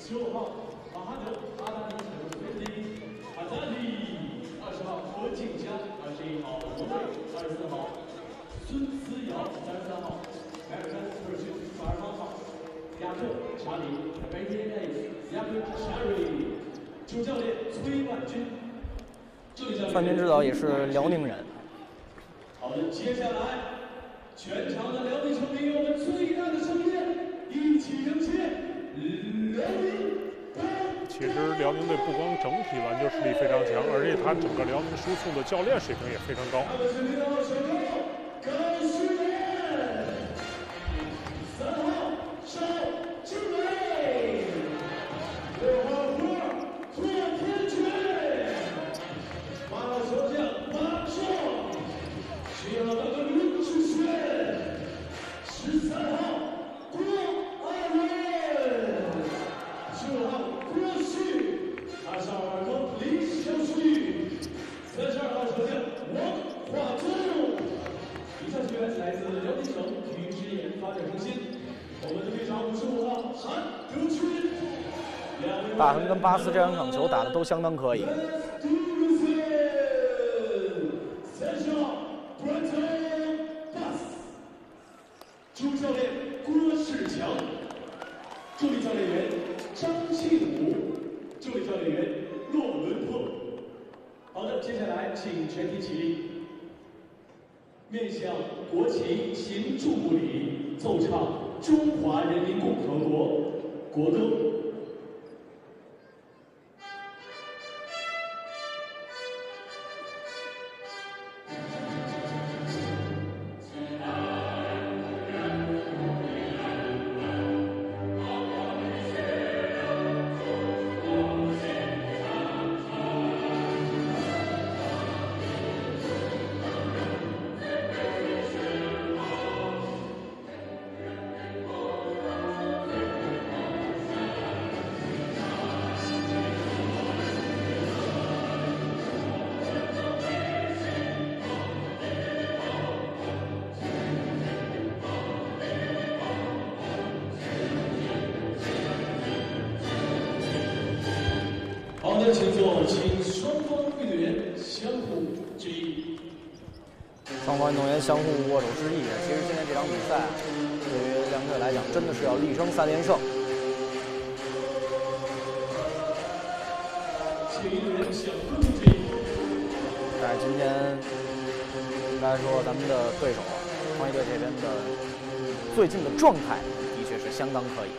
15号马哈德阿达尼阿扎里，20号何静佳，21号罗瑞，24号孙思瑶，33号凯尔山特尔逊，22号雅克查理 ，BTS 雅克查理，主教练崔万军， 范军指导也是辽宁人。 好的，接下来全场的辽宁球迷，用我们最大的声音一起迎接辽宁。 其实辽宁队不光整体挽救实力非常强，而且他整个辽宁输送的教练水平也非常高。 大恒跟巴斯这两场球打得都相当可以。 主教练郭世强，助理教练员张庆武，助理教练员骆伦特。好的，接下来请全体起立，面向国旗行注目礼，奏唱《中华人民共和国国歌》。好的，请坐，请双方运动员相互致意。 双方运动员相互握手致意。其实今天这场比赛对于两队来讲，真的是要力争3连胜。 请运动员相互致意。 但是今天应该说咱们的对手创意队这边的最近的状态的确是相当可以。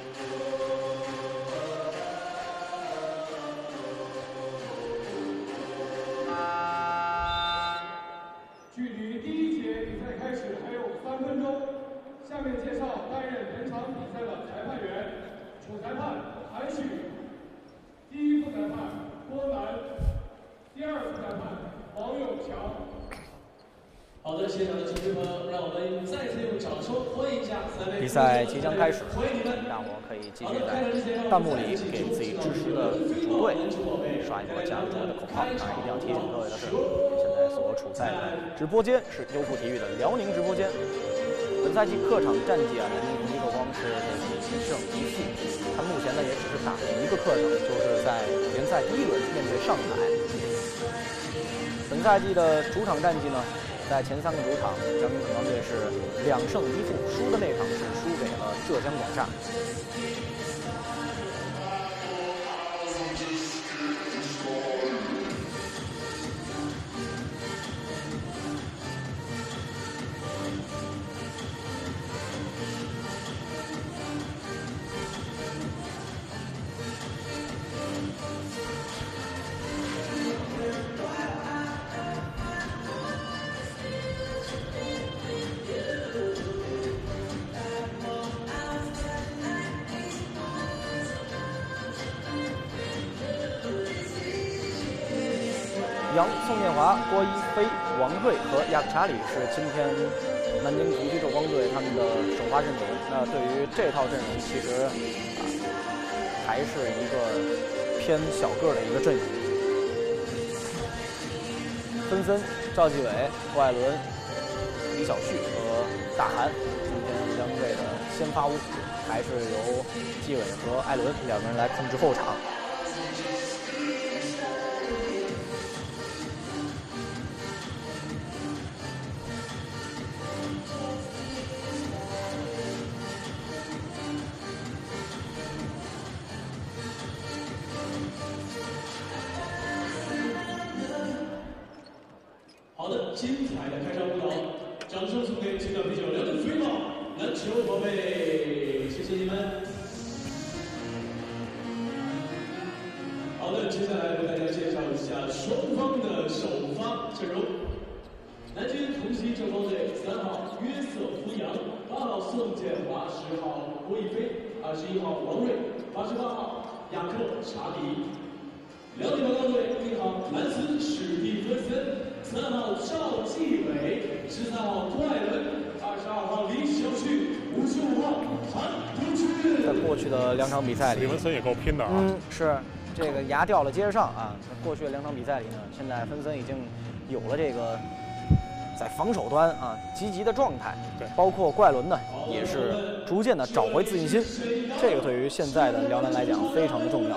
距离第1节比赛开始还有3分钟，下面介绍担任本场比赛的裁判员：主裁判韩旭，第1副裁判郭楠，第2副裁判王永强。 好的，现场的球迷朋友，让我们再次用掌声欢迎一下3位。 比赛即将开始， 欢迎你们！ 让我可以继续在弹幕里给自己支持的主队刷一波加入主队的口号。当然，一定要提醒各位的是，现在所处在的直播间是优酷体育的辽宁直播间。本赛季客场战绩啊，辽宁同济斗光是1胜1负，他目前呢也只是打了1个客场，就是在联赛第1轮面对上海。本赛季的主场战绩呢，在前3个主场，辽宁肯方队是2胜1负，输的那场是输给了浙江广厦。杨、宋建华、郭一飞、王睿和雅克查理是今天南京同济斗光队他们的首发阵容。那对于这套阵容，其实还是一个偏小个的一个阵容。芬森、赵继伟、郭艾伦、李晓旭和大韩，今天辽宁队的先发物，还是由季伟和艾伦两个人来控制后场。 好的，精彩的开场舞蹈，掌声送给青岛啤酒辽宁飞马篮球宝贝，谢谢你们。好的，接下来为大家介绍一下双方的首发阵容。南京同曦正方队3号约瑟夫杨，8号宋建华，10号郭一飞，21号王睿，88号雅克查理。辽宁高队1号兰斯史蒂芬森，3号赵继伟，13号郭艾伦，22号李晓旭，55号韩德君。 在过去的2场比赛里， 李文森也够拼的啊。 是这个牙掉了接着上啊。过去的2场比赛里呢，现在芬森已经有了这个在防守端啊积极的状态， 对， 包括郭艾伦呢也是逐渐的找回自信心，这个对于现在的辽南来讲非常的重要。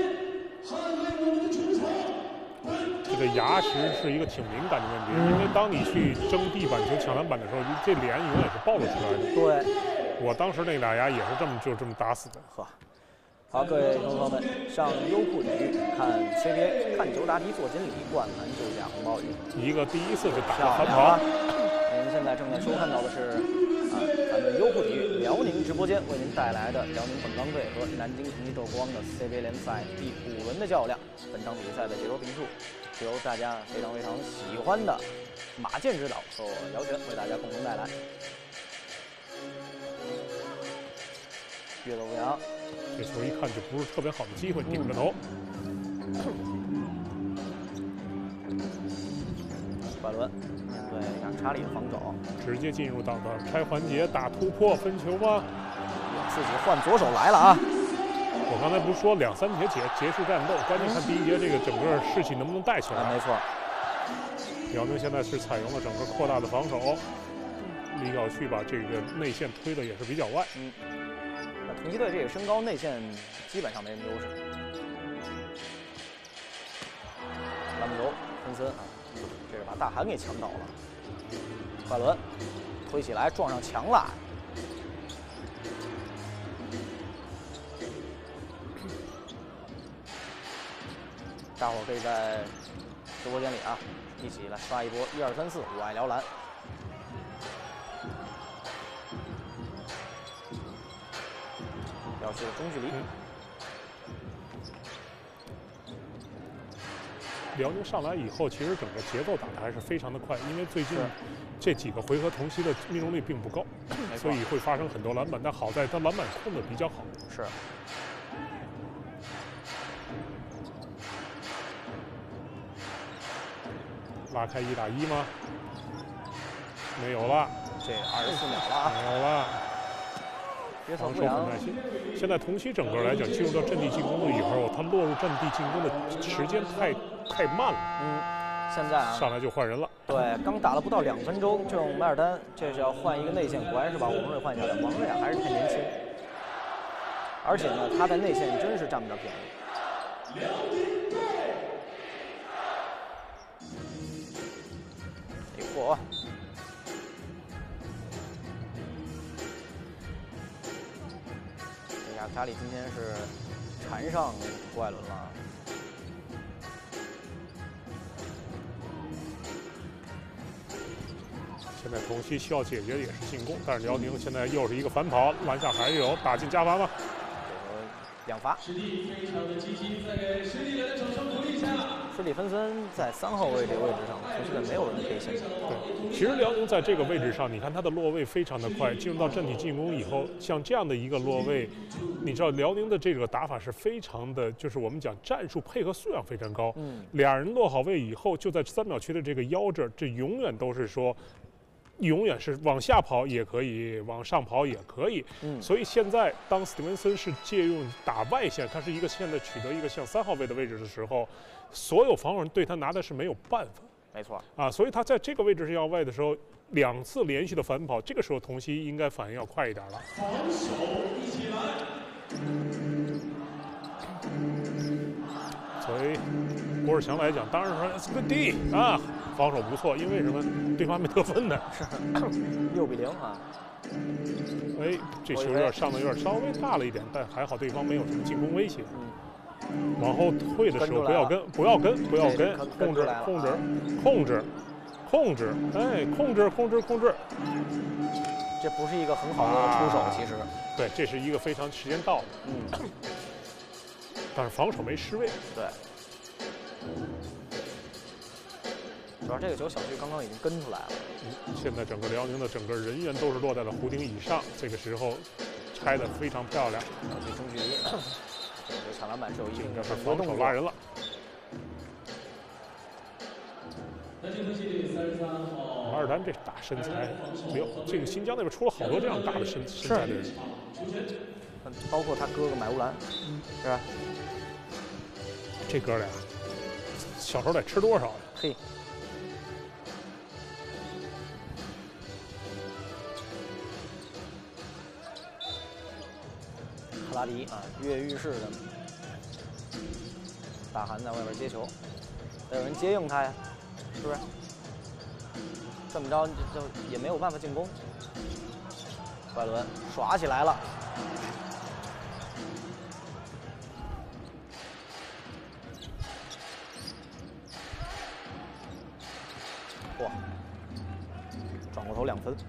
这个牙其实是一个挺敏感的问题，因为当你去争地板球、抢篮板的时候，这脸永远是暴露出来的。 对， 我当时那俩牙也是这么打死的。 呵，好，各位同学们，上优酷体育看 CBA， 看球答题做锦鲤，灌篮就下红包雨。 一个第一次就打了漂亮反跑。 啊！您现在正在收看到的是咱们优酷体育辽宁直播间为您带来的辽宁本钢队和南京同曦斗光的 CBA 联赛第5轮的较量。本场比赛的解说评述是由大家非常喜欢的马健指导和我姚璇为大家共同带来。约瑟夫杨， 这球一看就不是特别好的机会，顶着头。 巴伦面对亚查理的防守， 直接进入到拆环节，打突破分球吗？ 自己换左手来了啊！ 我刚才不是说2、3节结束战斗，关键看第1节这个整个士气能不能带起来。 没错。 辽宁现在是采用了整个扩大的防守，李晓旭把这个内线推的也是比较外。 那同曦队这个身高内线基本上没什么优势。篮板球，芬森啊，这是把大韩给抢倒了。巴伦推起来撞上墙了。大伙可以在直播间里啊，一起来刷一波1、2、3、4，我爱辽篮。要是中距离。 辽宁上来以后，其实整个节奏打得还是非常的快，因为最近这几个回合同曦的命中率并不高，所以会发生很多篮板。但好在他篮板控的比较好。 是。 拉开1打1吗？没有了， 这24秒了啊！ 没有了。 防守很耐心。现在同曦整个来讲，进入到阵地进攻的以后，他落入阵地进攻的时间太慢了。 现在啊， 上来就换人了。 对，刚打了不到2分钟，这种梅尔丹这是要换一个内线，果然是把王睿换下来。王睿还是太年轻，而且呢，他在内线真是占不着便宜。没错。亚查理今天是缠上郭艾伦了。 现在同曦需要解决的也是进攻，但是辽宁现在又是一个反跑，篮下还有打进加罚吗？ 这2罚。 实力非常的积极，再给实力人的掌声鼓励一下。 施蒂芬森在3号位这个位置上，同曦队没有人可以限制。 对，其实辽宁在这个位置上，你看他的落位非常的快，进入到阵地进攻以后，像这样的一个落位，你知道辽宁的这个打法是非常的，就是我们讲战术配合素养非常高。俩人落好位以后，就在3秒区的这个腰这儿，这永远都是说。永远是往下跑也可以，往上跑也可以。所以现在当史蒂文森是借用打外线，他是一个现在取得一个像3号位的位置的时候，所有防守人对他拿的是没有办法。 没错啊，所以他在这个位置是要外的时候，2次连续的反跑，这个时候童曦应该反应要快一点了。 防守一起来。 所以郭士强来讲，当然说 it's good D 啊，防守不错，因为什么？对方没得分呢。 是6-0啊。 哎，这球有点上的有点稍微大了一点，但还好对方没有什么进攻威胁。往后退的时候不要跟，不要跟，不要跟，控制，控制，控制，控制，哎，控制，控制，控制。 这不是一个很好的出手，其实。 对，这是一个非常时间到了。但是防守没失位。 对。主要这个球小旭刚刚已经跟出来了。 现在整个辽宁的整个人员都是落在了弧顶以上，这个时候拆得非常漂亮。 小旭中距离，这抢篮板是有一定的是防守拉人了。马尔丹这大身材，没有这个新疆那边出了好多这样大的身材的人， 包括他哥哥买乌兰，是吧？ 这哥俩小时候得吃多少呀？ 嘿。克拉迪啊，越狱式的，大韩在外边接球，得有人接应他呀，是不是？这么着就也没有办法进攻。怪伦耍起来了，哇，转过头2分。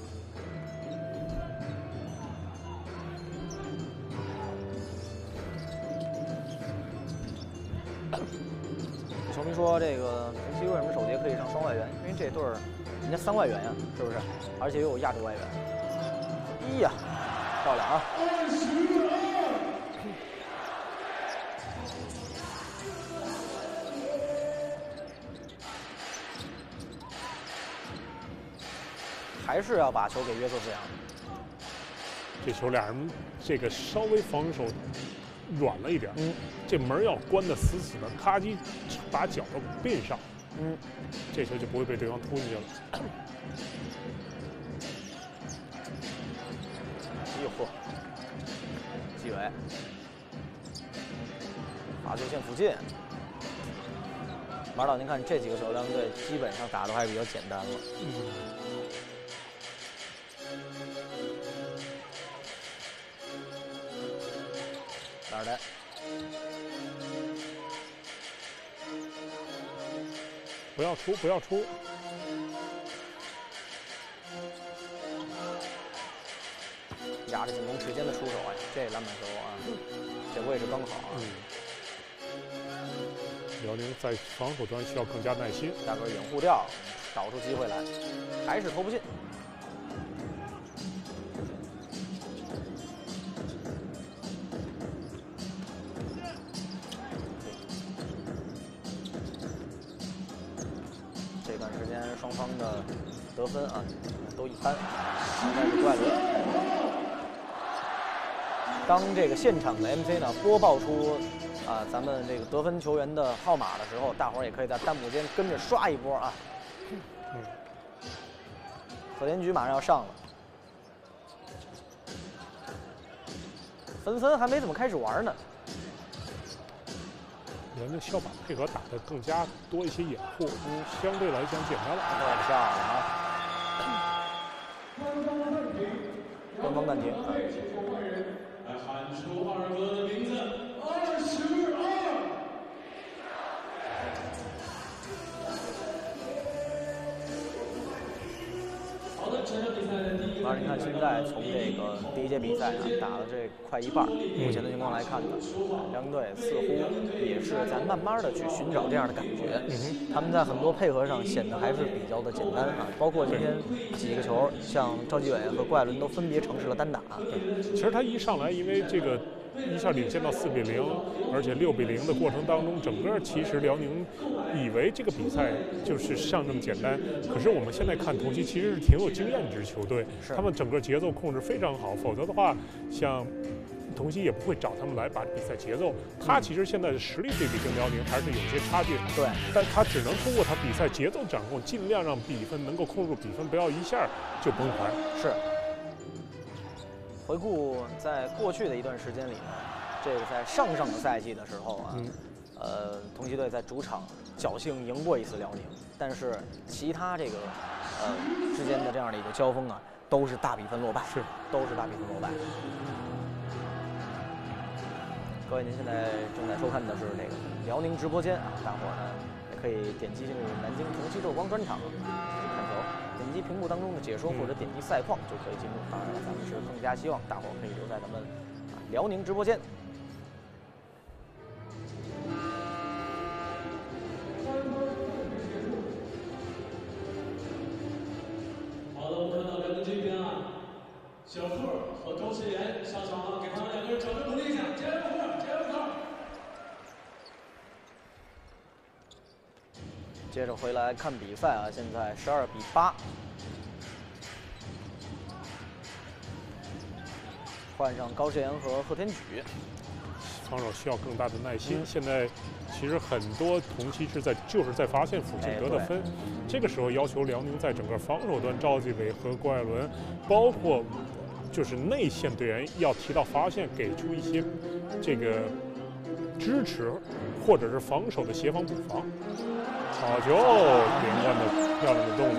球迷说这个童曦为什么首节可以上双外援？因为这对儿人家3外援呀，是不是？而且又有亚洲外援。哎呀，漂亮啊！还是要把球给约瑟夫扬。 这球俩人这个稍微防守软了一点，这门要关得死死的，咔叽把脚都并上，这球就不会被对方突进去了。 哎呦嚯，纪委，罚球线附近。马导，您看这几个球，咱们队基本上打的还是比较简单了。马尔丹， 不要出，不要出。 压着进攻时间的出手，哎，这篮板球啊，这位置刚好啊。 辽宁在防守端需要更加耐心， 大个掩护掉，找出机会来，还是投不进。这段时间双方的得分啊都一般，现在是怪伦。当这个现场的 MC 呢播报出咱们这个得分球员的号码的时候，大伙儿也可以在弹幕间跟着刷一波啊。贺连局马上要上了，纷纷还没怎么开始玩呢。 辽宁校板配合打得更加多一些掩护，相对来讲简单了。 对，漂亮啊！官方暂停。 来喊出二哥的名字，22。好的，这场比赛的第一个。 你看现在从这个第一节比赛打了这快一半，目前的情况来看呢，辽宁队似乎也是在慢慢的去寻找这样的感觉。他们在很多配合上显得还是比较的简单啊，包括今天几个球，像赵继伟和怪伦都分别尝试了单打。 其实他一上来，因为这个一下领先到4比0，而且6比0的过程当中，整个其实辽宁以为这个比赛就是像这么简单。可是我们现在看童曦其实是挺有经验的支球队，他们整个节奏控制非常好。否则的话，像同曦也不会找他们来把比赛节奏。他其实现在的实力对比跟辽宁还是有些差距， 对， 但他只能通过他比赛节奏掌控，尽量让比分能够控住比分，不要一下就崩盘。 是。回顾在过去的一段时间里呢，这个在上个赛季的时候啊，同曦队在主场侥幸赢过一次辽宁，但是其他这个之间的这样的一个交锋啊，都是大比分落败，都是大比分落败。各位，您现在正在收看的是这个辽宁直播间啊，大伙儿呢也可以点击进入南京同曦斗光专场看球，点击屏幕当中的解说或者点击赛况就可以进入。当然了，咱们是更加希望大伙儿可以留在咱们辽宁直播间。 好的，我们看到辽宁这边啊，小贺和高世岩上场了，给他们2个人掌声鼓励一下，加油贺，加油贺！ 接着回来看比赛啊，现在12比8，换上高世岩和贺天举。 防守需要更大的耐心。现在其实很多同曦就是在发现附近得的分，这个时候要求辽宁在整个防守端，赵继伟和郭艾伦，包括就是内线队员要提到发现，给出一些这个支持或者是防守的协防补防。好球，连贯的漂亮的动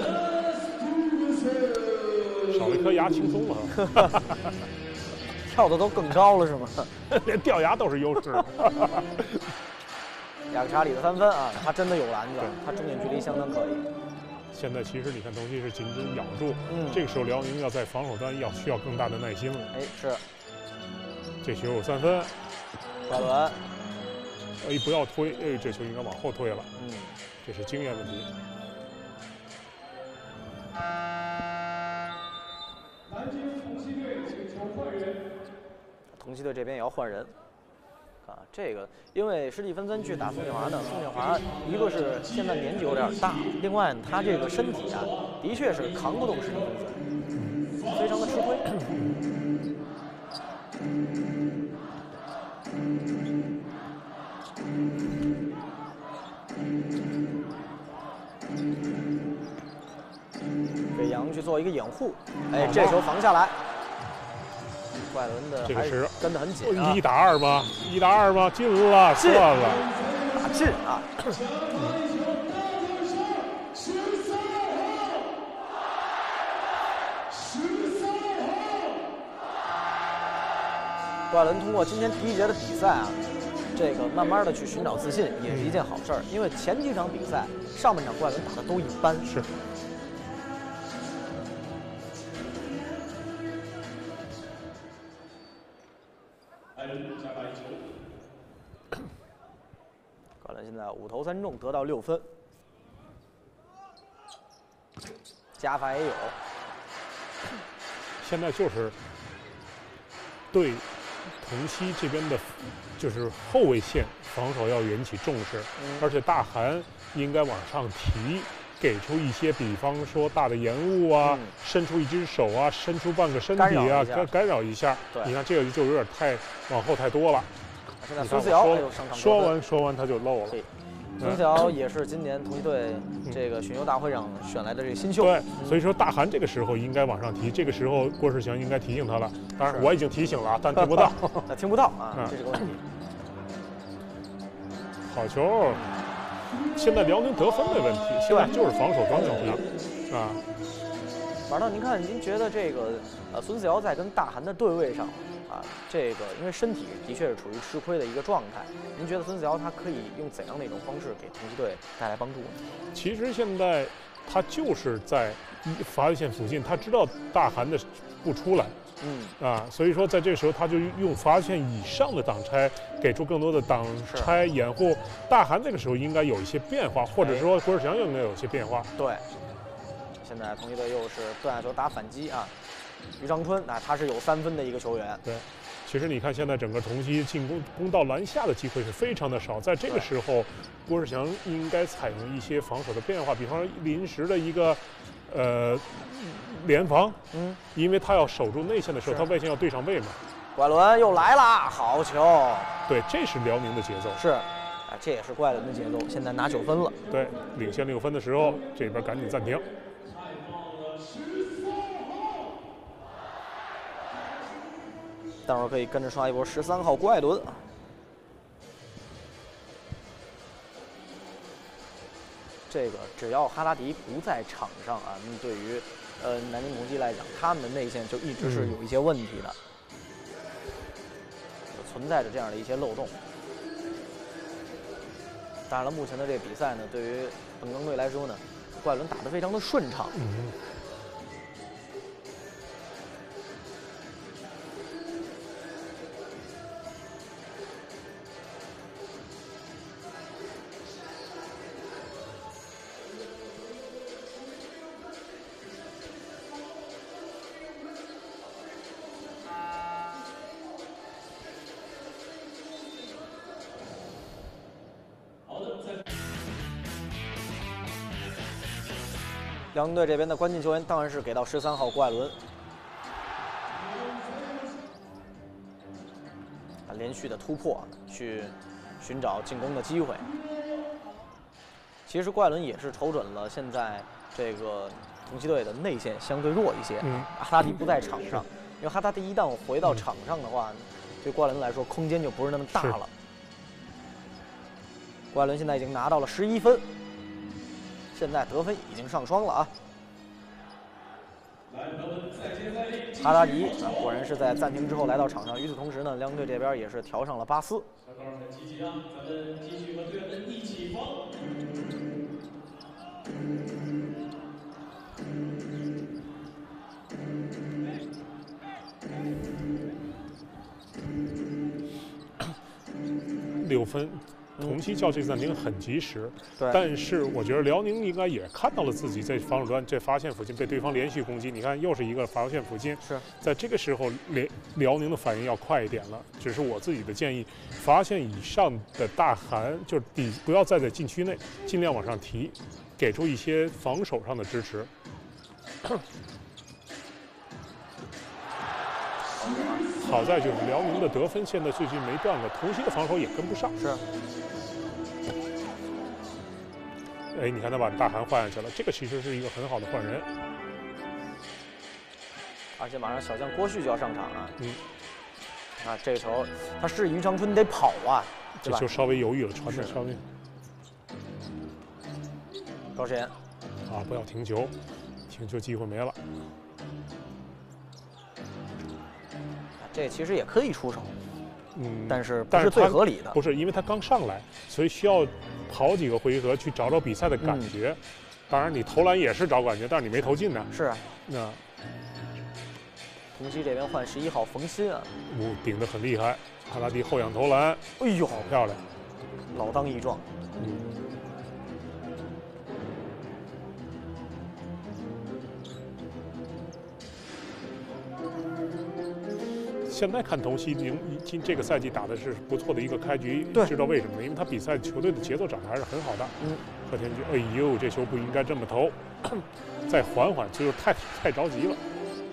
作，少了一颗牙轻松了。 跳的都更高了是吗？ 连掉牙都是优势。 雅克查里的3分啊，他真的有篮子，他中远距离相当可以。 现在其实你看同曦是紧紧咬住，这个时候辽宁要在防守端需要更大的耐心了。 哎，是。 这球有3分。 郭艾伦。 哎，不要推，哎，这球应该往后推了。这是经验问题。 南京同曦队请求换人。 同曦队这边也要换人。啊，这个因为史蒂芬森去打宋建华呢，宋建华一个是现在年纪有点大，另外他这个身体啊，的确是扛不动史蒂芬森，非常的吃亏。给杨去做一个掩护，哎，这球防下来。郭艾伦的还是跟得很紧啊！ 1打2吗？1打2吗？进了，算了， 打进啊！郭艾伦通过今天第1节的比赛啊，这个慢慢的去寻找自信也是一件好事儿，因为前几场比赛上半场郭艾伦打的都一般。 是。 郭艾伦现在5投3中，得到6分，加罚也有。 现在就是对同曦这边的，就是后卫线防守要引起重视，而且大韩应该往上提。给出一些，比方说大的延误啊，伸出一只手啊，伸出半个身体啊，干扰一下。你看这个就有点太往后太多了。 现在孙思尧上场说完他就漏了。 孙思尧也是今年同曦队这个选秀大会上选来的这个新秀。 对，所以说大韩这个时候应该往上提，这个时候郭士强应该提醒他了。当然我已经提醒了，但听不到。 听不到啊，这是个问题。 好球。现在辽宁得分的问题，现在就是防守端问题啊。 玩到您看，您觉得这个孙思尧在跟大韩的对位上啊，这个因为身体的确是处于吃亏的一个状态，您觉得孙思尧他可以用怎样的一种方式给同曦队带来帮助呢？ 其实现在他就是在罚球线附近，他知道大韩的不出来。所以说在这个时候他就用罚球线以上的挡拆，给出更多的挡拆掩护。大韩这个时候应该有一些变化，或者说郭士强应该有一些变化。 对，现在同曦队又是断下球打反击啊，于长春他是有3分的一个球员。 对，其实你看现在整个同曦进攻到篮下的机会是非常的少，在这个时候郭士强应该采用一些防守的变化，比方说临时的一个联防，因为他要守住内线的时候，他外线要对上位嘛， 怪伦又来啦，好球！ 对，这是辽宁的节奏。 是，啊，这也是怪伦的节奏。现在拿9分了。 对，领先6分的时候，这边赶紧暂停。 待会儿可以跟着刷一波13号怪伦。这个只要哈达迪不在场上啊，那对于南京同曦来讲，他们的内线就一直是有一些问题的，存在着这样的一些漏洞。当然了，目前的这个比赛呢，对于本钢队来说呢，怪伦打得非常的顺畅。辽宁队这边的关键球员当然是给到13号郭艾伦，连续的突破去寻找进攻的机会。其实郭艾伦也是瞅准了现在这个同曦队的内线相对弱一些，哈达迪不在场上，因为哈达迪一旦回到场上的话，对郭艾伦来说空间就不是那么大了。郭艾伦现在已经拿到了11分。现在得分已经上双了啊！哈达迪啊，果然是在暂停之后来到场上。与此同时呢，辽宁队这边也是调上了巴斯。 小高很积极啊，咱们继续和队员们一起防。 6分。同曦叫这暂停很及时， 对。 但是我觉得辽宁应该也看到了自己在防守端这罚线附近被对方连续攻击。你看，又是一个罚线附近。 是在这个时候，辽宁的反应要快一点了。只是我自己的建议，罚线以上的大函就是你不要再在禁区内，尽量往上提，给出一些防守上的支持。好在就是辽宁的得分现在最近没断过，同曦的防守也跟不上。 是。 哎，你看他把大韩换下去了，这个其实是一个很好的换人。 而且马上小将郭旭就要上场啊。啊，这个球他是于长春得跑啊， 这球稍微犹豫了，传的稍微。 高世岩。 啊，不要停球，停球机会没了。 这其实也可以出手，但是不是最合理的。 不是，因为他刚上来，所以需要跑几个回合去找找比赛的感觉。当然，你投篮也是找感觉，但是你没投进呢。 是啊。 那同曦这边换11号冯鑫啊， 顶得很厉害，哈达迪后仰投篮， 哎呦， 好漂亮， 老当益壮。 现在看同曦今这个赛季打的是不错的一个开局，知道为什么呢？因为他比赛球队的节奏掌握还是很好的。贺天军，哎呦，这球不应该这么投，再缓缓，就是太着急了。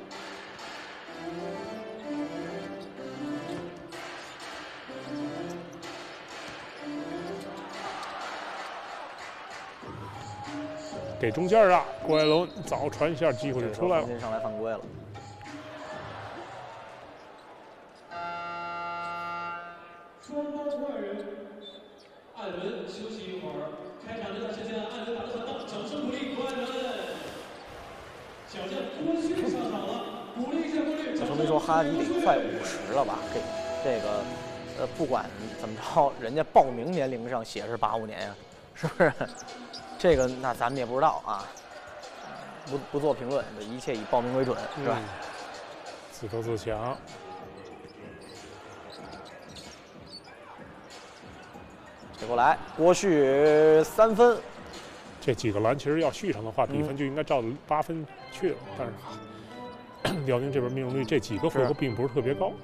给中间啊，郭艾伦早传一下，机会就出来了。 上来犯规了。 双方换人，艾伦休息一会儿。开场这段时间，艾伦打得很棒，掌声鼓励郭艾伦。小将郭旭上场了，鼓励一下郭旭。 这说明说哈达迪得快50了吧？这个不管怎么着，人家报名年龄上写是85年呀，是不是？这个那咱们也不知道啊，不做评论，一切以报名为准，是吧？ 自投自强。 接过来，郭旭3分。 这几个篮其实要续上的话，比分就应该照着8分去了。但是辽宁这边命中率这几个回合并不是特别高。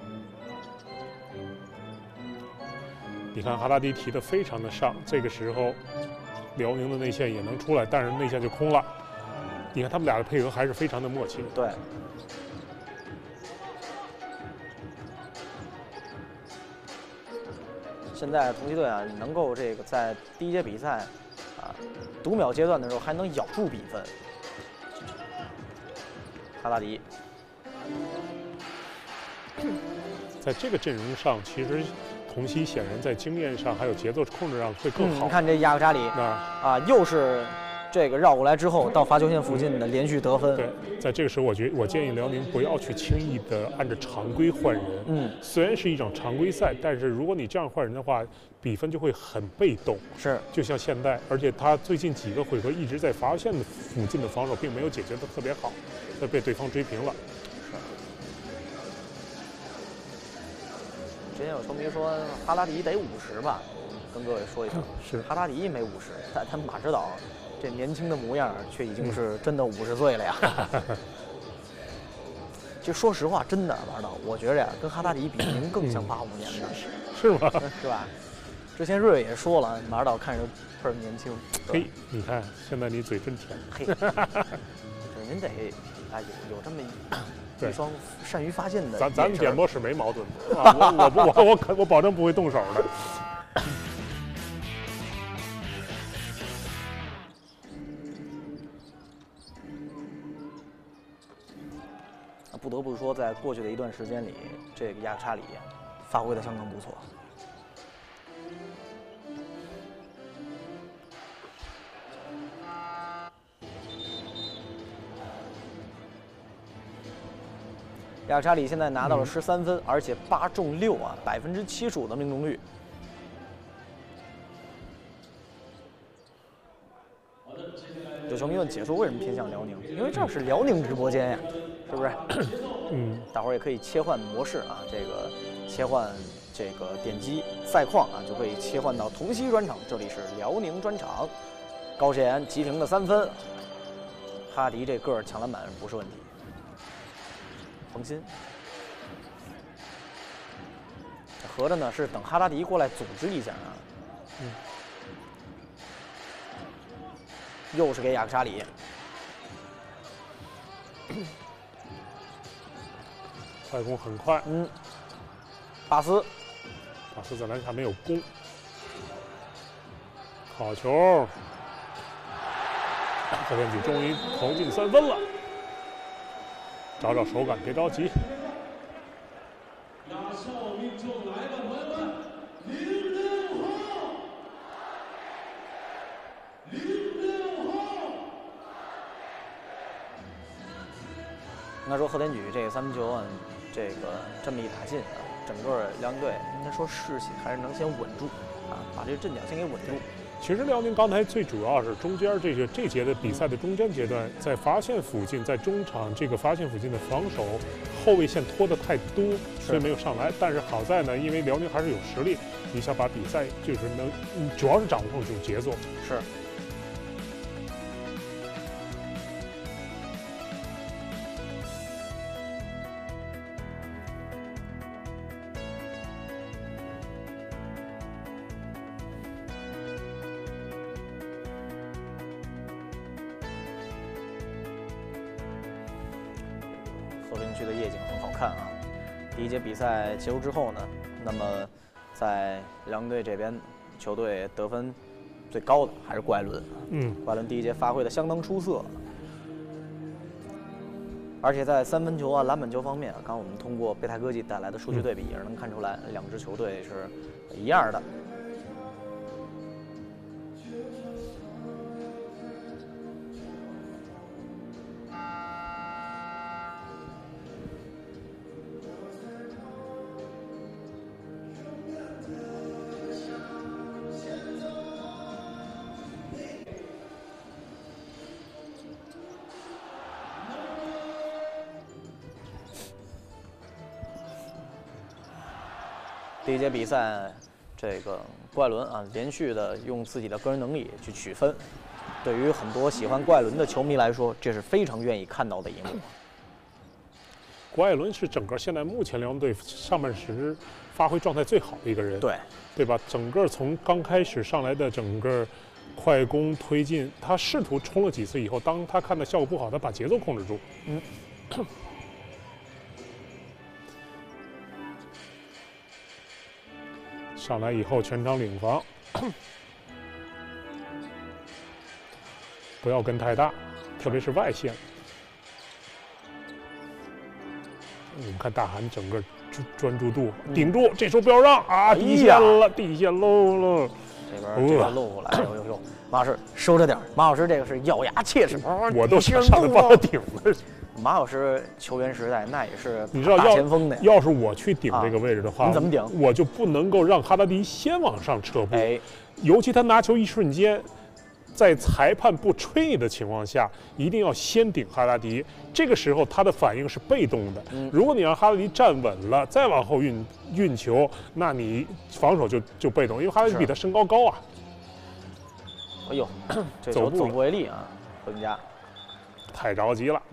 你看哈达迪提的非常的上，这个时候辽宁的内线也能出来，但是内线就空了。你看他们俩的配合还是非常的默契。 对。 现在同曦队啊，能够这个在第一节比赛啊读秒阶段的时候还能咬住比分。哈达迪在这个阵容上，其实同曦显然在经验上还有节奏控制上会更好。 你看这亚克扎里啊，又是这个绕过来之后到罚球线附近的连续得分。 对，在这个时候，我建议辽宁不要去轻易的按照常规换人。虽然是一场常规赛，但是如果你这样换人的话，比分就会很被动。 是， 就像现在，而且他最近几个回合一直在罚线附近的防守，并没有解决的特别好，被对方追平了。 之前有球迷说哈达迪得50吧，跟各位说一声， 是哈达迪没50，但他马指导这年轻的模样却已经是真的50岁了呀。就说实话，真的马指导，我觉着呀，跟哈达迪比，您更像85年的， 是吗？ 是吧？之前瑞也说了，马指导看着倍儿年轻。 嘿，你看现在你嘴真甜。 嘿，您得啊有这么一双善于发现的。 咱们点播是没矛盾的啊，我保证不会动手的。 不得不说，在过去的一段时间里，这个亚克扎里发挥的相当不错。亚克扎里现在拿到了13分，而且8中6啊，75%的命中率。有球迷问解说为什么偏向辽宁？因为这是辽宁直播间呀，是不是？大伙儿也可以切换模式啊，这个切换这个点击赛况啊，就可以切换到同曦专场。这里是辽宁专场，高世岩急停的3分，哈迪这个儿抢篮板不是问题。冯鑫，合着呢是等哈达迪过来组织一下啊。又是给亚克扎里， 快攻很快。 巴斯在篮下没有攻，好球，何天举终于投进3分了。找手感，别着急。 亚少命中来了，朋友们，06号，06号。 应该说贺天举这个3分球啊，这个这么一打进啊，整个辽宁队应该说士气还是能先稳住啊，把这个阵脚先给稳住。 其实辽宁刚才最主要是中间这节的比赛的中间阶段，在罚线附近，在中场这个罚线附近的防守后卫线拖得太多，所以没有上来。但是好在呢，因为辽宁还是有实力，一下把比赛就是主要是掌握住节奏。 是。和平区的夜景很好看啊！第一节比赛结束之后呢，那么在辽宁队这边，球队得分最高的还是郭艾伦。郭艾伦第一节发挥的相当出色，而且在3分球啊、篮板球方面，刚刚我们通过贝泰科技带来的数据对比也是能看出来，两支球队是一样的。第一节比赛，这个郭艾伦啊，连续的用自己的个人能力去取分，对于很多喜欢郭艾伦的球迷来说，这是非常愿意看到的一幕。 郭艾伦是整个现在目前辽宁队上半时发挥状态最好的一个人，对吧？整个从刚开始上来的整个快攻推进，他试图冲了几次以后，当他看到效果不好，他把节奏控制住。 上来以后全场领防，不要跟太大，特别是外线。我们看大韩整个专注度，顶住，这时候不要让啊，底线了，底线漏了。 这边漏过来，呦，马老师收着点，马老师这个是咬牙切齿， 我都想上来帮他顶了。 马老师球员时代那也是你知道大前锋的， 要是我去顶这个位置的话， 你怎么顶？ 我就不能够让哈达迪先往上撤步， 哎， 尤其他拿球一瞬间，在裁判不吹你的情况下，一定要先顶哈达迪。这个时候他的反应是被动的，如果你让哈达迪站稳了，再往后运球，那你防守就被动，因为哈达迪比他身高高啊。 哎呦，这球走不为例啊，何俊佳太着急了，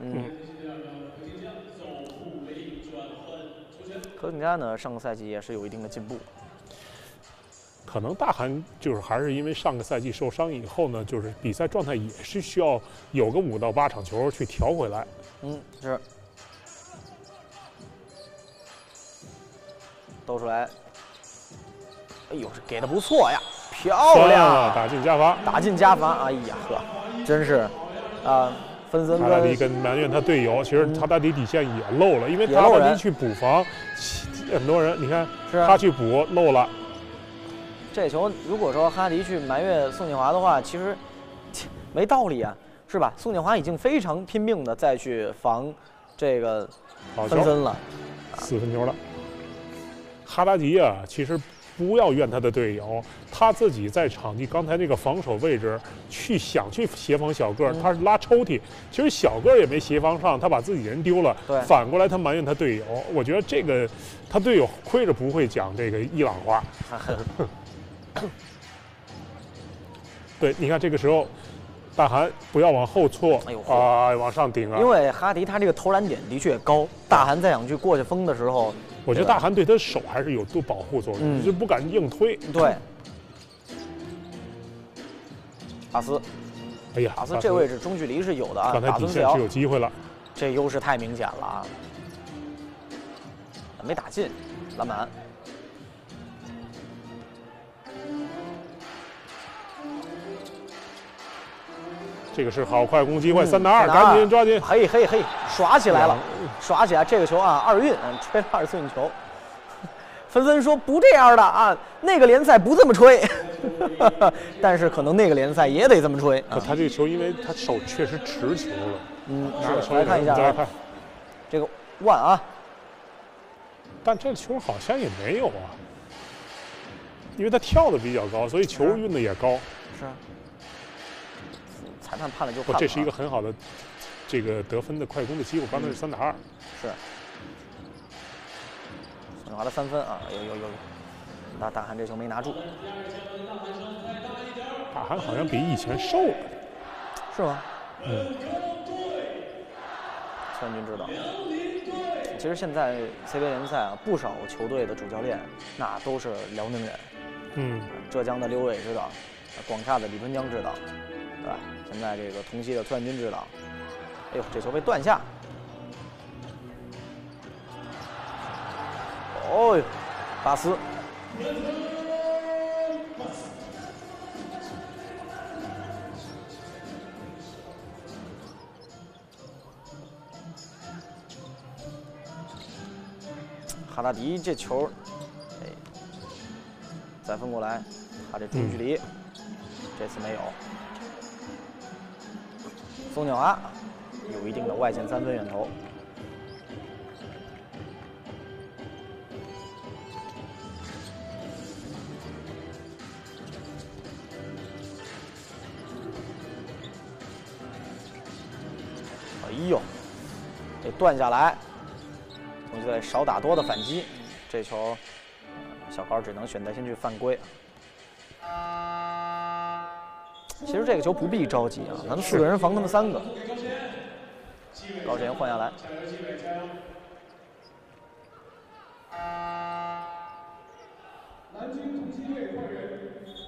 何俊佳呢，上个赛季也是有一定的进步。 可能大韩就是还是因为上个赛季受伤以后呢，就是比赛状态也是需要有个5到8场球去调回来。 是。兜出来，哎呦，这给的不错呀，漂亮， 打进加罚， 打进加罚，哎呀呵，真是，芬森哈达迪跟埋怨他队友，其实哈达迪底线也漏了，因为哈达迪去补防，很多人你看他去补漏了。 这球如果说哈达迪去埋怨宋建华的话，其实没道理啊，是吧？宋建华已经非常拼命的再去防这个芬森了 ，4分球了。哈达迪啊，其实不要怨他的队友，他自己在场地刚才那个防守位置想去协防小个儿，他是拉抽屉，其实小个儿也没协防上，他把自己人丢了。反过来他埋怨他队友，我觉得这个他队友亏着不会讲这个伊朗话。对，你看这个时候，大韩不要往后错，往上顶啊！ 因为哈迪他这个投篮点的确高，大韩再想去过去封的时候， 我觉得大韩对他手还是有多保护作用，就不敢硬推。 对，巴斯， 哎呀， 巴斯这位置中距离是有的啊， 刚才底线是有机会了， 这优势太明显了啊，没打进，篮板。 这个是好快攻机会，3打2，赶紧抓紧！ 嘿，耍起来了，耍起来！这个球啊，2运，吹了2次运球。芬森说不这样的啊，那个联赛不这么吹，但是可能那个联赛也得这么吹。 他这个球，因为他手确实持球了。 来看一下啊，这个腕啊， 但这个球好像也没有啊，因为他跳的比较高，所以球运的也高。 是。裁判判了就判了， 这是一个很好的这个得分的快攻的机会。刚才是3打2， 是宋建华的3分啊，有，那大韩这球没拿住。 大韩好像比以前瘦了， 是吗？川军知道。其实现在 CBA 联赛啊，不少球队的主教练那都是辽宁人，浙江的刘伟指导，广厦的李春江指导。对吧？现在这个同曦的崔万军指导，哎呦，这球被断下。哦呦，巴斯。哈达迪这球，哎，再分过来，他这中距离，这次没有。宋建华有一定的外线3分远投，哎呦，这断下来，同学队少打多的反击，这球小高只能选择先去犯规。其实这个球不必着急啊，咱们4个人防他们3个。高晨换下来， 南京同曦队换人。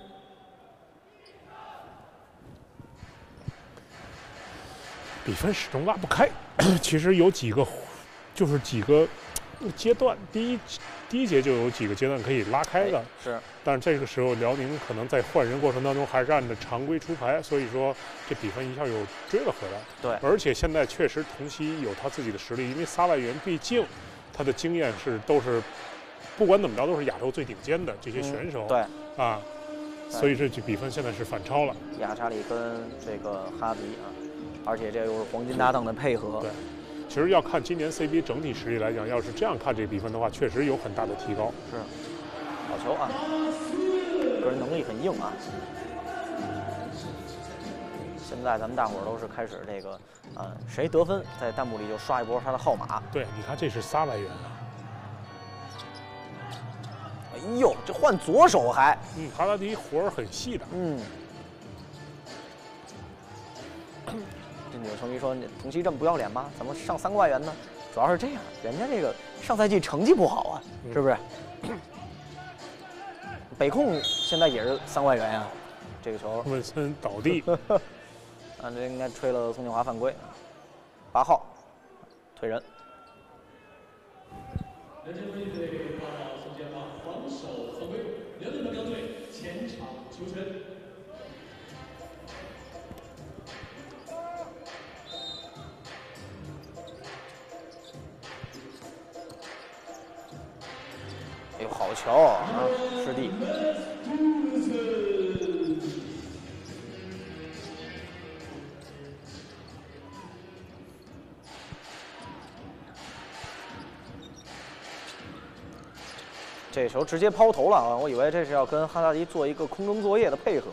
比分始终拉不开。其实有几个，就是几个阶段。第一第一节就有几个阶段可以拉开的， 是， 但是这个时候辽宁可能在换人过程当中还是按照常规出牌，所以说这比分一下又追了回来。 对， 而且现在确实同曦有他自己的实力，因为仨外援毕竟他的经验都是不管怎么着都是亚洲最顶尖的这些选手。 对， 啊，所以这比分现在是反超了。 亚查里跟这个哈迪啊，而且这又是黄金搭档的配合。 对。其实要看今年 CBA 整体实力来讲，要是这样看这个比分的话，确实有很大的提高。 是，好球啊，个人能力很硬啊。现在咱们大伙儿都是开始这个，谁得分在弹幕里就刷一波他的号码。 对，你看这是仨外援啊。 哎呦，这换左手还， 哈达迪活儿很细的。 这有球迷说：“同曦这么不要脸吗？怎么上3个外援呢？”主要是这样，人家这个上赛季成绩不好啊，是不是？北控现在也是3外援呀，这个球。 文森倒地。 这应该吹了宋庆华犯规。8号，推人。 人间国际队报道宋建华防守犯规，辽宁国队前场球权。 哎呦，好球啊，师弟！这球直接抛投了啊！我以为这是要跟哈萨迪做一个空中作业的配合。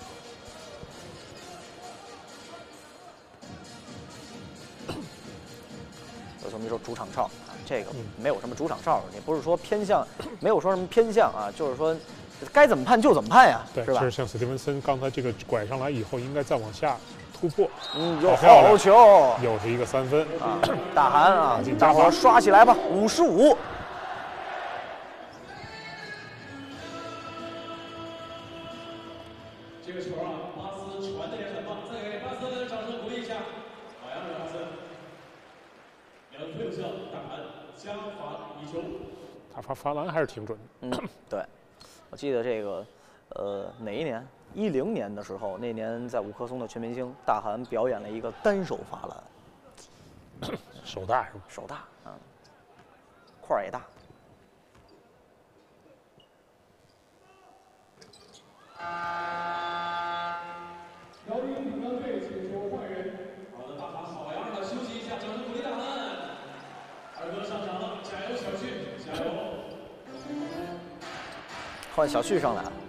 有球迷说主场哨啊，这个没有什么主场哨，也不是说偏向，没有说什么偏向啊，就是说该怎么判就怎么判呀， 对， 是吧？ 是像史蒂文森刚才这个拐上来以后，应该再往下突破。 有好球， 又是一个3分啊！大韩啊，大伙儿刷起来吧，55。 这个球啊，巴斯传的也很棒，再给巴斯掌声鼓励一下。好呀，巴斯。两个退射，大韩加罚1球。 他罚篮还是挺准的。 对，我记得这个，哪一年？10年的时候，那年在五棵松的全明星，大韩表演了一个单手罚篮， 手大是吧？ 手大啊，块儿也大。 辽宁女篮队请求换人。 好的，大韩好样的，休息一下，掌声鼓励大韩。二哥上场了，加油，小旭，加油！ 换小旭上来了。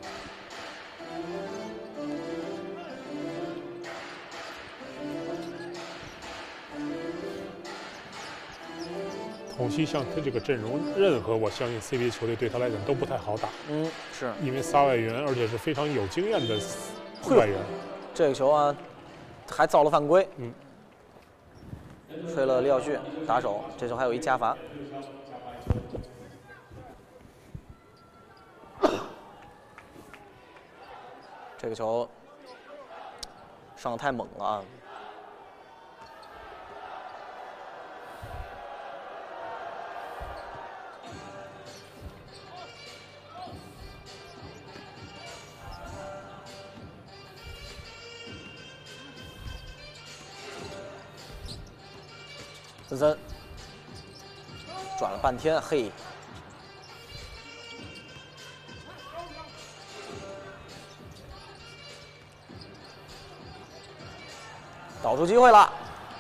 同曦像他这个阵容，任何我相信 CBA 球队对他来讲都不太好打。 是因为仨外援，而且是非常有经验的外援。 这个球啊，还造了犯规。吹了李晓旭打手，这球还有一加罚。这个球上的太猛了啊！森森转了半天，嘿，导出机会了。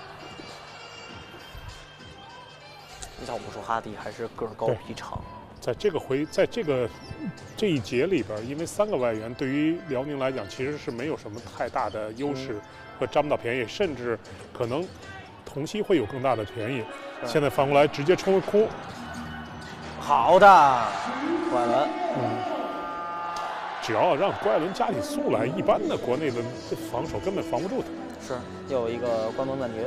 要不说哈迪还是个儿高臂长。 在这一节里边，因为3个外援对于辽宁来讲其实是没有什么太大的优势和占不到便宜，甚至可能同曦会有更大的便宜。现在反过来直接冲空， 好的，郭艾伦。 只要让郭艾伦加起速来，一般的国内的防守根本防不住他。 是，又有一个关门暂停。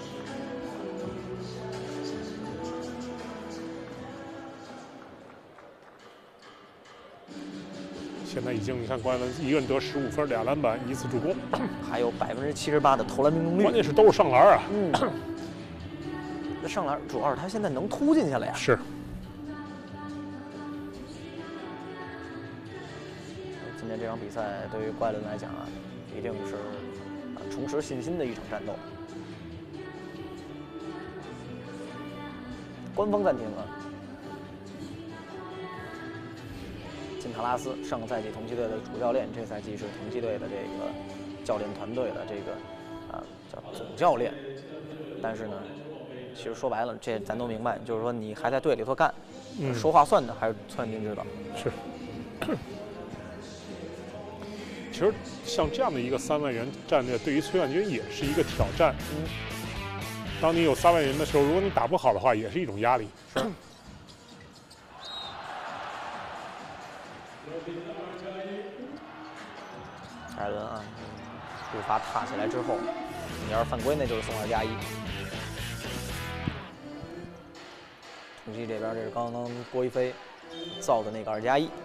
现在已经你看郭艾伦一个人得15分，2篮板，1次助攻， 还有78%的投篮命中率。 关键是都是上篮啊。 这上篮主要是他现在能突进去了呀。 是。 今天这场比赛对于怪伦来讲啊，一定是重拾信心的一场战斗。官方暂停了。金塔拉斯上个赛季同曦队的主教练，这赛季是同曦队的这个教练团队的这个叫总教练。但是呢，其实说白了，这咱都明白，就是说你还在队里头干，说话算的还是寸金知道。 是。其实像这样的一个3万元战略，对于崔万军也是一个挑战。当你有3万元的时候，如果你打不好的话，也是一种压力。 是。艾伦啊，步伐踏起来之后，你要是犯规，那就是送2加1。同曦这边这是刚刚郭一飞造的那个2加1。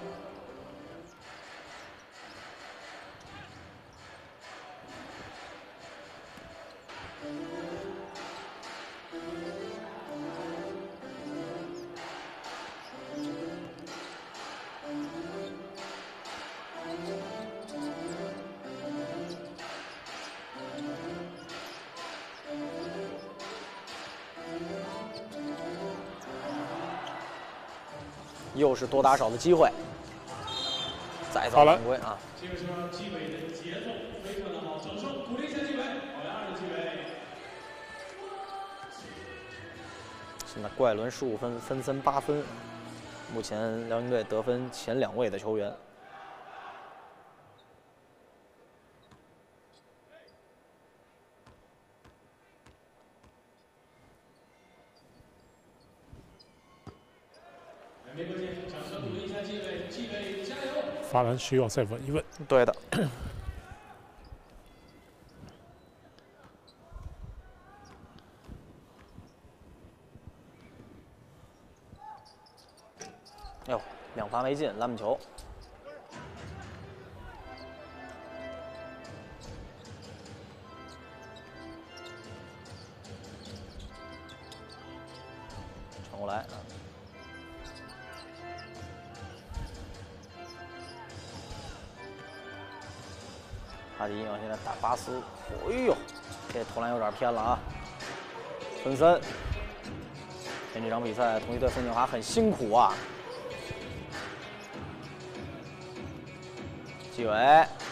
又是多打少的机会，再造犯规啊！ 这个时候纪委的节奏非常的好，掌声鼓励一下纪委，好呀，2的纪委。 现在怪伦15分，芬森8分，目前辽宁队得分前2位的球员。 没关系，掌声鼓励一下纪委，纪委加油！ 罚篮需要再稳一稳。 对的。哟，2罚没进，篮板球。传过来啊。哈迪啊，现在打巴斯，哎呦，这投篮有点偏了啊！芬森，前几场比赛同曦队孙景华很辛苦啊。纪委，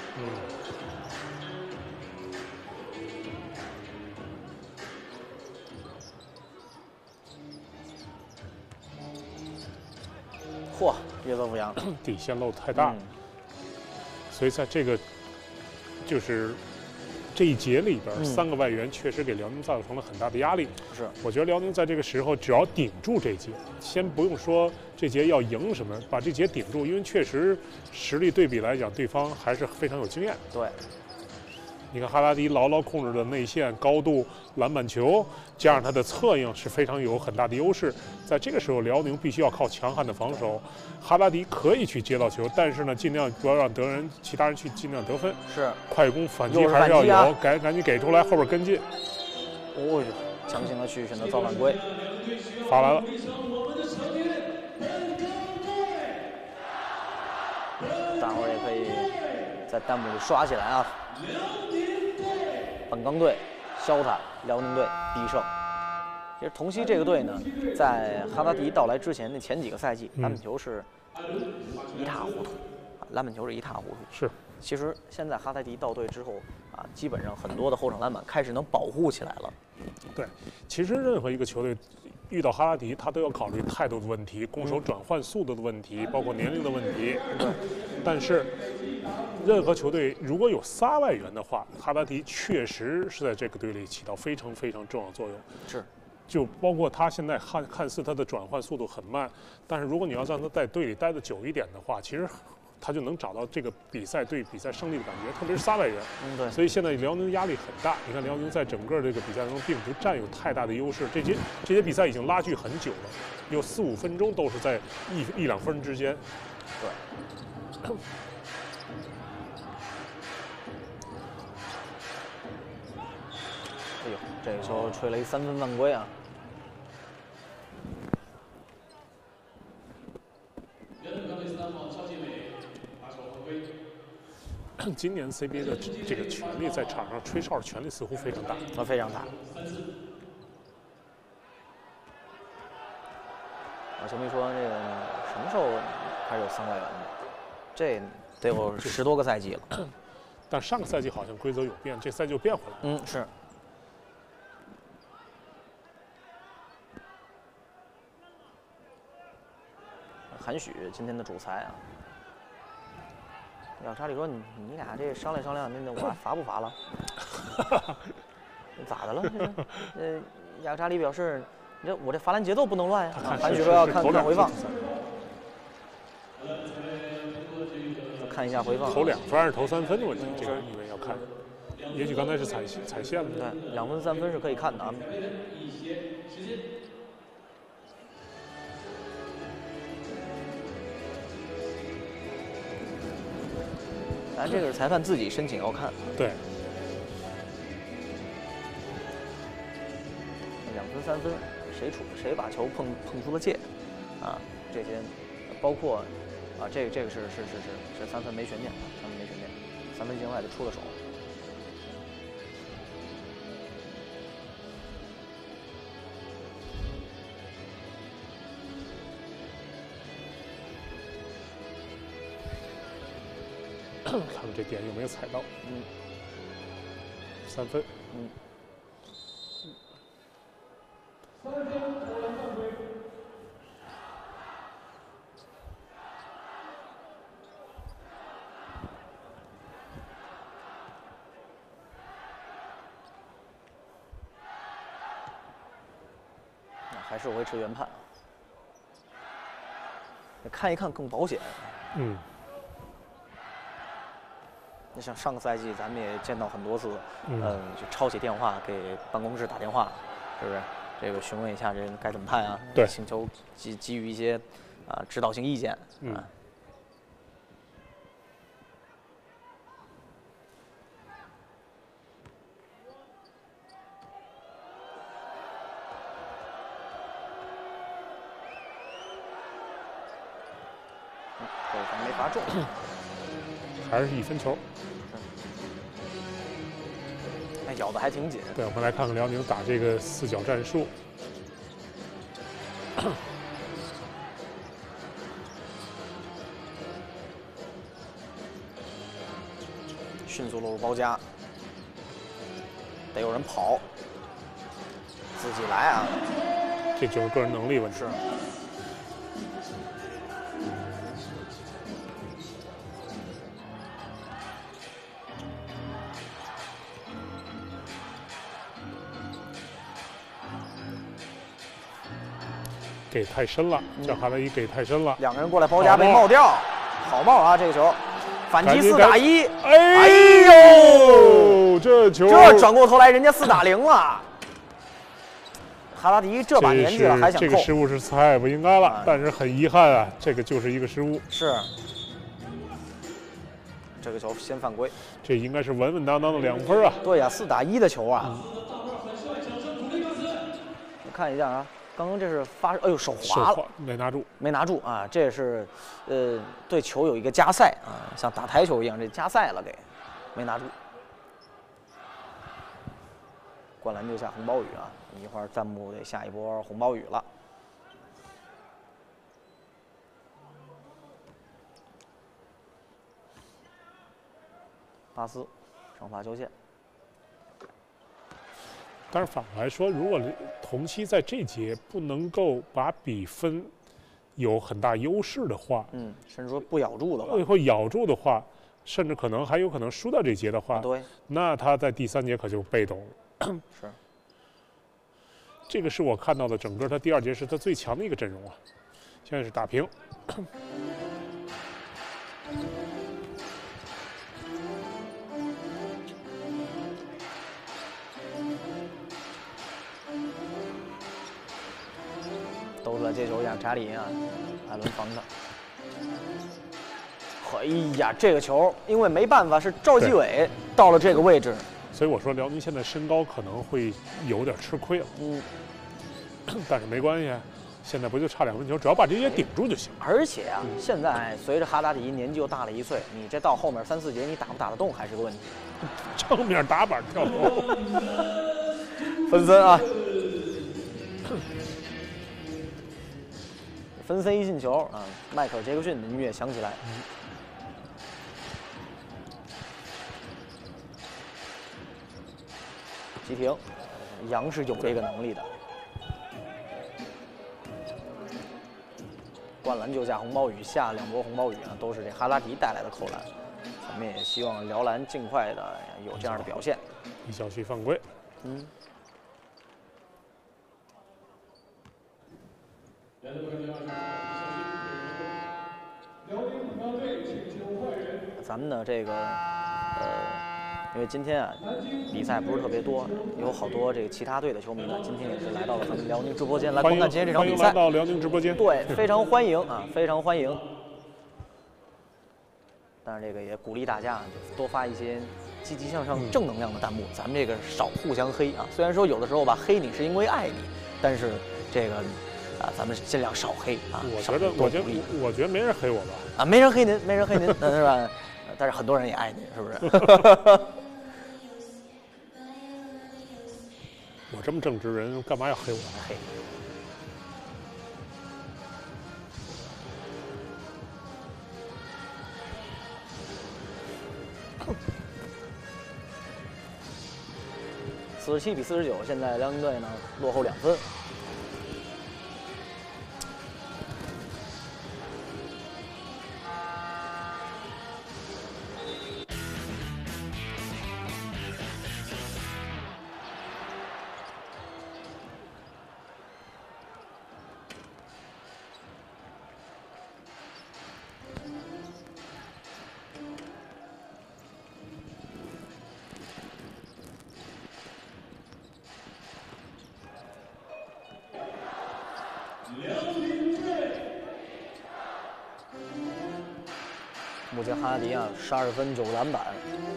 嚯，约瑟夫扬， 底线漏太大了，所以在这个就是这一节里边，3个外援确实给辽宁造成了很大的压力。 是， 我觉得辽宁在这个时候只要顶住这节，先不用说这节要赢什么，把这节顶住，因为确实实力对比来讲，对方还是非常有经验。 对。 你看哈拉迪牢牢控制的内线高度、篮板球，加上他的策应是非常有很大的优势。在这个时候，辽宁必须要靠强悍的防守。哈拉迪可以去接到球，但是呢，尽量不要让其他人去尽量得分。 是， 快攻反击还是要有，赶紧给出来，后边跟进。 哦哟，强行的去选择造犯规， 罚篮了。 大伙儿也可以在弹幕里刷起来啊！本钢队消他，辽宁队必胜。其实同曦这个队呢，在哈达迪到来之前的前几个赛季，篮板球是一塌糊涂，篮板球是一塌糊涂。 是。 其实现在哈达迪到队之后啊，基本上很多的后场篮板开始能保护起来了。 对，其实任何一个球队遇到哈拉迪，他都要考虑态度的问题、攻守转换速度的问题，包括年龄的问题。但是，任何球队如果有3外援的话，哈拉迪确实是在这个队里起到非常非常重要的作用。 是。 就包括他现在看似他的转换速度很慢，但是如果你要让他在队里待得久一点的话，其实他就能找到这个比赛胜利的感觉，特别是3外援。 对。 所以现在辽宁压力很大。你看辽宁在整个这个比赛中并不占有太大的优势，这些比赛已经拉锯很久了，有4、5分钟都是在1、2分之间。 对。哎呦，这个球吹了一3分犯规啊！ 辽宁队3号肖继伟，把手犯规。 今年 CBA 的这个权力在场上吹哨的权力似乎非常大， 非常大。有球迷说这个什么时候开始有3外援的？这得有10多个赛季了。 但上个赛季好像规则有变，这赛季就变回来了。 是。韩许今天的主裁啊。要查理说你俩这商量商量，那我罚不罚了？咋的了？这是雅克查理表示，我这罚篮节奏不能乱呀。韩许说要看回放，看一下回放。 投2分还是投3分的问题，这个你们要看。也许刚才是踩线了。 对，2分3分是可以看的啊。咱这个是裁判自己申请要看。 对。2 分3分，谁把球碰出了界，啊，这些包括啊，这个是3分没悬念，3分没悬念，3分线外就出了手。 看看这点有没有踩到。3分。 3分投篮犯规。 还是维持原判，看一看更保险。那像上个赛季咱们也见到很多次，就抄起电话给办公室打电话，是不是？这个询问一下这该怎么判啊？ 对， 请求给予一些指导性意见。对方没罚中， 还是1分球。 哎，咬得还挺紧。 对，我们来看看辽宁打这个4角战术。 迅速落入包夹，得有人跑，自己来啊！ 这就是个人能力问题。 是。 给太深了，叫哈雷伊给太深了。 2个人过来包夹被帽掉，好帽啊！这个球，反击4打1。 哎呦，这球这转过头来，人家4打0了。哈拉迪这把年纪了还想扣， 这个失误是太不应该了，但是很遗憾啊，这个就是一个失误。 是。这个球先犯规， 这应该是稳稳当当的2分啊。 对呀，4打1的球啊。我看一下啊。刚刚这是哎呦，手滑了，没拿住啊！这是，对球有一个加塞啊，像打台球一样，这加塞了给，没拿住。灌篮就下红包雨啊！一会儿弹幕得下一波红包雨了。巴斯上罚球线。 但是反过来说，如果同期在这节不能够把比分有很大优势的话， 甚至说不咬住的话， 会咬住的话，甚至还有可能输掉这节的话， 对， 那他在第3节可就被动了。 是， 这个是我看到的整个他第2节是他最强的一个阵容啊，现在是打平。 兜出来接球，雅克查理啊，艾伦防他。哎呀，这个球因为没办法，是赵继伟到了这个位置， 所以我说辽宁现在身高可能会有点吃亏了。但是没关系， 现在不就差2分球，只要把这些顶住就行。 而且啊，现在随着哈达迪年纪又大了1岁，你这到后面3、4节你打不打得动还是个问题。 正面打板跳投， 芬森啊，芬森一进球啊，迈克尔·杰克逊的音乐响起来。急停，杨是有这个能力的。灌篮就下红包雨，下2波红包雨啊，都是这哈达迪带来的扣篮。咱们也希望辽篮尽快的有这样的表现。 一小区犯规。 咱们的这个因为今天啊比赛不是特别多，有好多这个其他队的球迷呢，今天也是来到了咱们辽宁直播间来观看今天这场比赛。 欢迎来到辽宁直播间。 对，非常欢迎啊，非常欢迎。但是这个也鼓励大家啊，就多发一些积极向上、正能量的弹幕。咱们这个少互相黑啊，虽然说有的时候吧黑你是因为爱你，但是这个咱们尽量少黑啊。 我觉得没人黑我吧？ 啊，没人黑您，没人黑您，是吧？但是很多人也爱您，是不是？ 我这么正直人，干嘛要黑我？ 黑。47比49，现在辽宁队呢落后2分。目前哈迪啊，12分9篮板。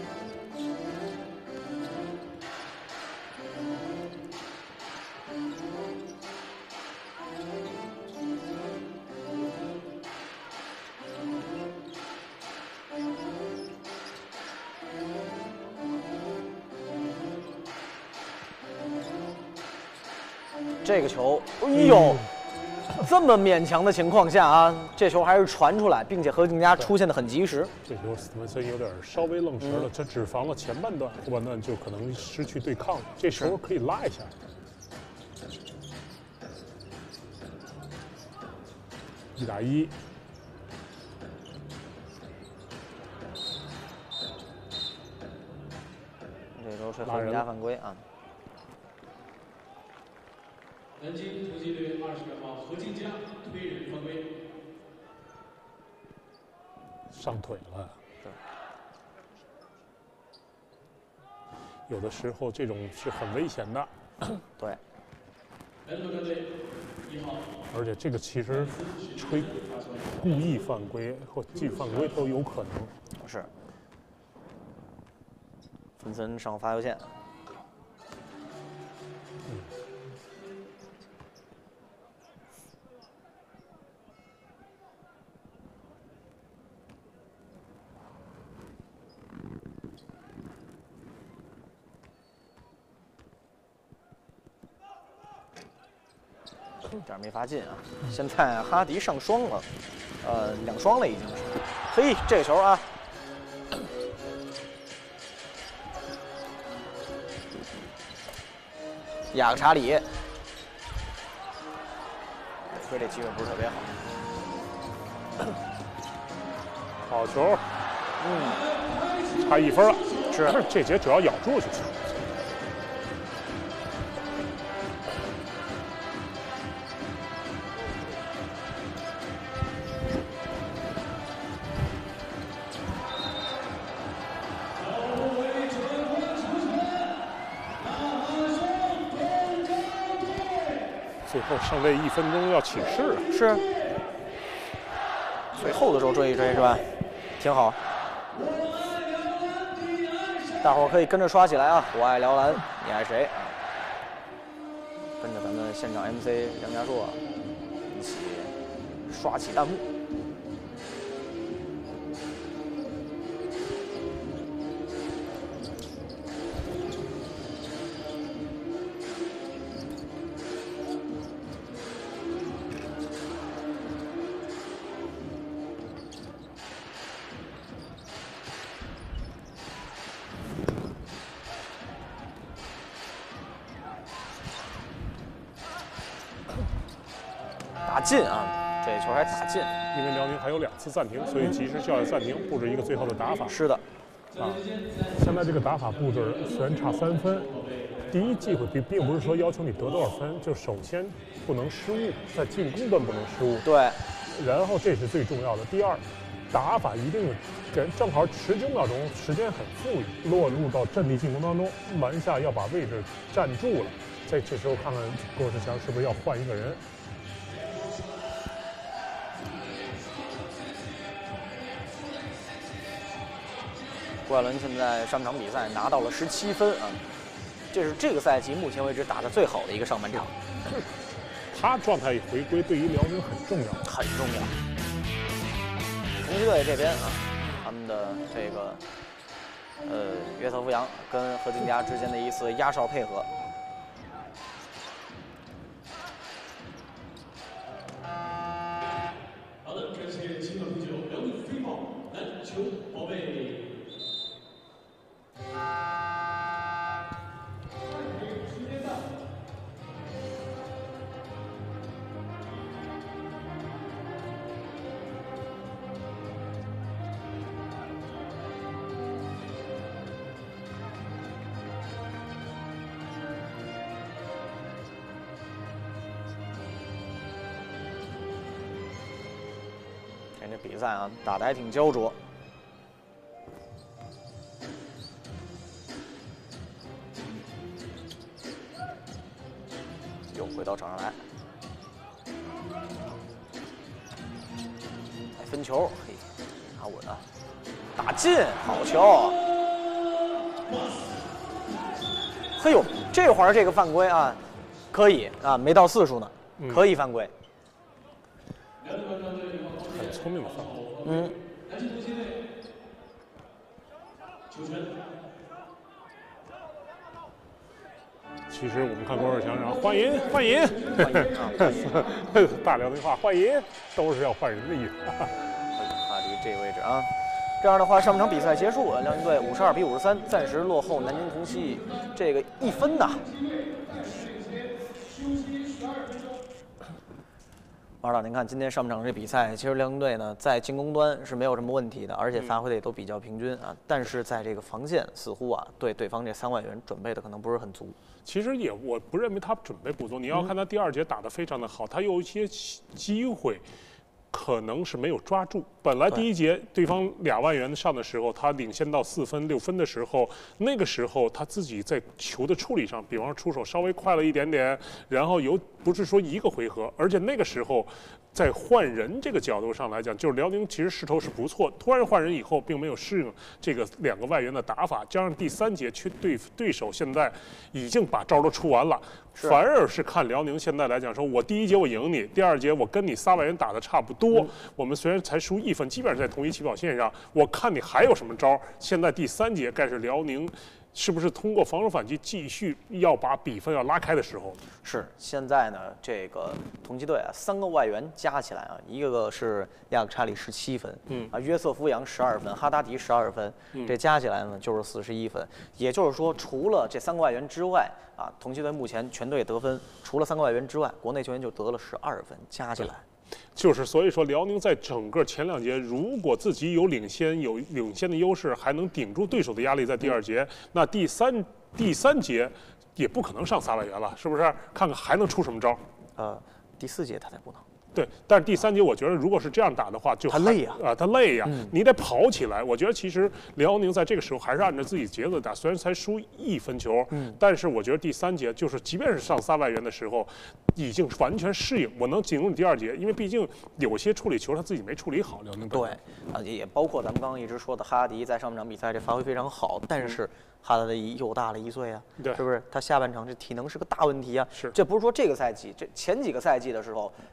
这个球，哎呦！这么勉强的情况下啊，这球还是传出来，并且何静佳出现的很及时。 这球斯文森有点稍微愣神了，这只防了前半段，后半段就可能失去对抗了。这时候可以拉一下。1打1。 这时候吹何静佳犯规啊。 南京突击队20号何静佳推人犯规， 上腿了。有的时候这种是很危险的。 对。 南德队1号。 而且这个其实吹故意犯规或记犯规都有可能。 是。芬森上发球线。这儿没罚进啊！现在哈迪上双了，2双了已经是。嘿，这个球啊，雅克查里，推这机会不是特别好。 好球，差1分了。是，这节只要咬住就行。最后剩这1分钟要起势了。 是。最后的时候追一追是吧？挺好。大伙儿可以跟着刷起来啊！我爱辽篮，你爱谁？跟着咱们现场 MC 梁家硕起刷起弹幕。打进啊，这球还打进。 因为辽宁还有2次暂停，所以及时叫下暂停，布置一个最后的打法。 是的， 啊，现在这个打法布置虽然差3分，第一机会并不是说要求你得多少分，就首先不能失误，在进攻端不能失误。 对， 然后这是最重要的。第二，打法一定正好19秒钟，时间很富裕，落入到阵地进攻当中，篮下要把位置站住了。在这时候看看郭士强是不是要换一个人。 郭艾伦现在上场比赛拿到了17分啊，这是这个赛季目前为止打得最好的一个上半场。 他状态回归对于辽宁很重要， 很重要。同曦队这边啊，他们的这个约瑟夫杨跟何金佳之间的一次压哨配合。 好的，感谢青岛啤酒辽宁飞豹篮球宝贝。 时间到。 这比赛啊，打得还挺焦灼。又回到场上来，分球，嘿，拿稳啊，打进，好球！嘿呦，这会儿这个犯规啊，可以啊，没到4数呢，可以犯规。 很聪明的犯规。 南京同曦队，球权。 其实我们看郭士强，然后换人，换人，大辽宁话换人都是要换人的意思。 哈迪这个位置啊，这样的话，上半场比赛结束，辽宁队52比53，暂时落后南京同曦这个1分呐。马指导，您看今天上半场这比赛，其实辽宁队呢在进攻端是没有什么问题的，而且发挥的也都比较平均啊。但是在这个防线似乎啊，对对方这3外援准备的可能不是很足。 其实我不认为他准备不足，你要看他第2节打得非常的好，他有一些机会可能是没有抓住。本来第1节对方2外援上的时候，他领先到4分6分的时候，那个时候他自己在球的处理上，比方说出手稍微快了一点点，然后不是说1个回合，而且那个时候在换人这个角度上来讲，就是辽宁其实势头是不错，突然换人以后并没有适应这个2个外援的打法，加上第3节对手现在已经把招都出完了，反而是看辽宁现在来讲说，我第1节我赢你，第2节我跟你3外援打的差不多，我们虽然才输1分，基本上在同一起跑线上，我看你还有什么招。现在第3节该是辽宁是不是通过防守反击继续要把比分要拉开的时候？ 是现在呢，这个同曦队啊，3个外援加起来啊，一个是亚克查里17分，约瑟夫杨12分，哈达迪12分，这加起来呢就是41分。也就是说，除了这3个外援之外啊，同曦队目前全队得分除了3个外援之外，国内球员就得了12分，加起来。 就是所以说，辽宁在整个前2节，如果自己有领先的优势，还能顶住对手的压力，在第2节，那第三节也不可能上3外援了，是不是？看看还能出什么招？ 第4节他才不能。 对，但是第3节我觉得，如果是这样打的话，就他累呀他累呀，你得跑起来。我觉得其实辽宁在这个时候还是按照自己节奏打，虽然才输1分球，但是我觉得第3节就是即便是上3外援的时候，已经完全适应，我能进入第2节，因为毕竟有些处理球他自己没处理好，辽宁对也包括咱们刚刚一直说的哈迪在上半场比赛这发挥非常好，但是哈达迪又大了1岁啊， 对， 是不是？他下半场这体能是个大问题啊。 是， 这不是说这个赛季，这前几个赛季的时候，甭管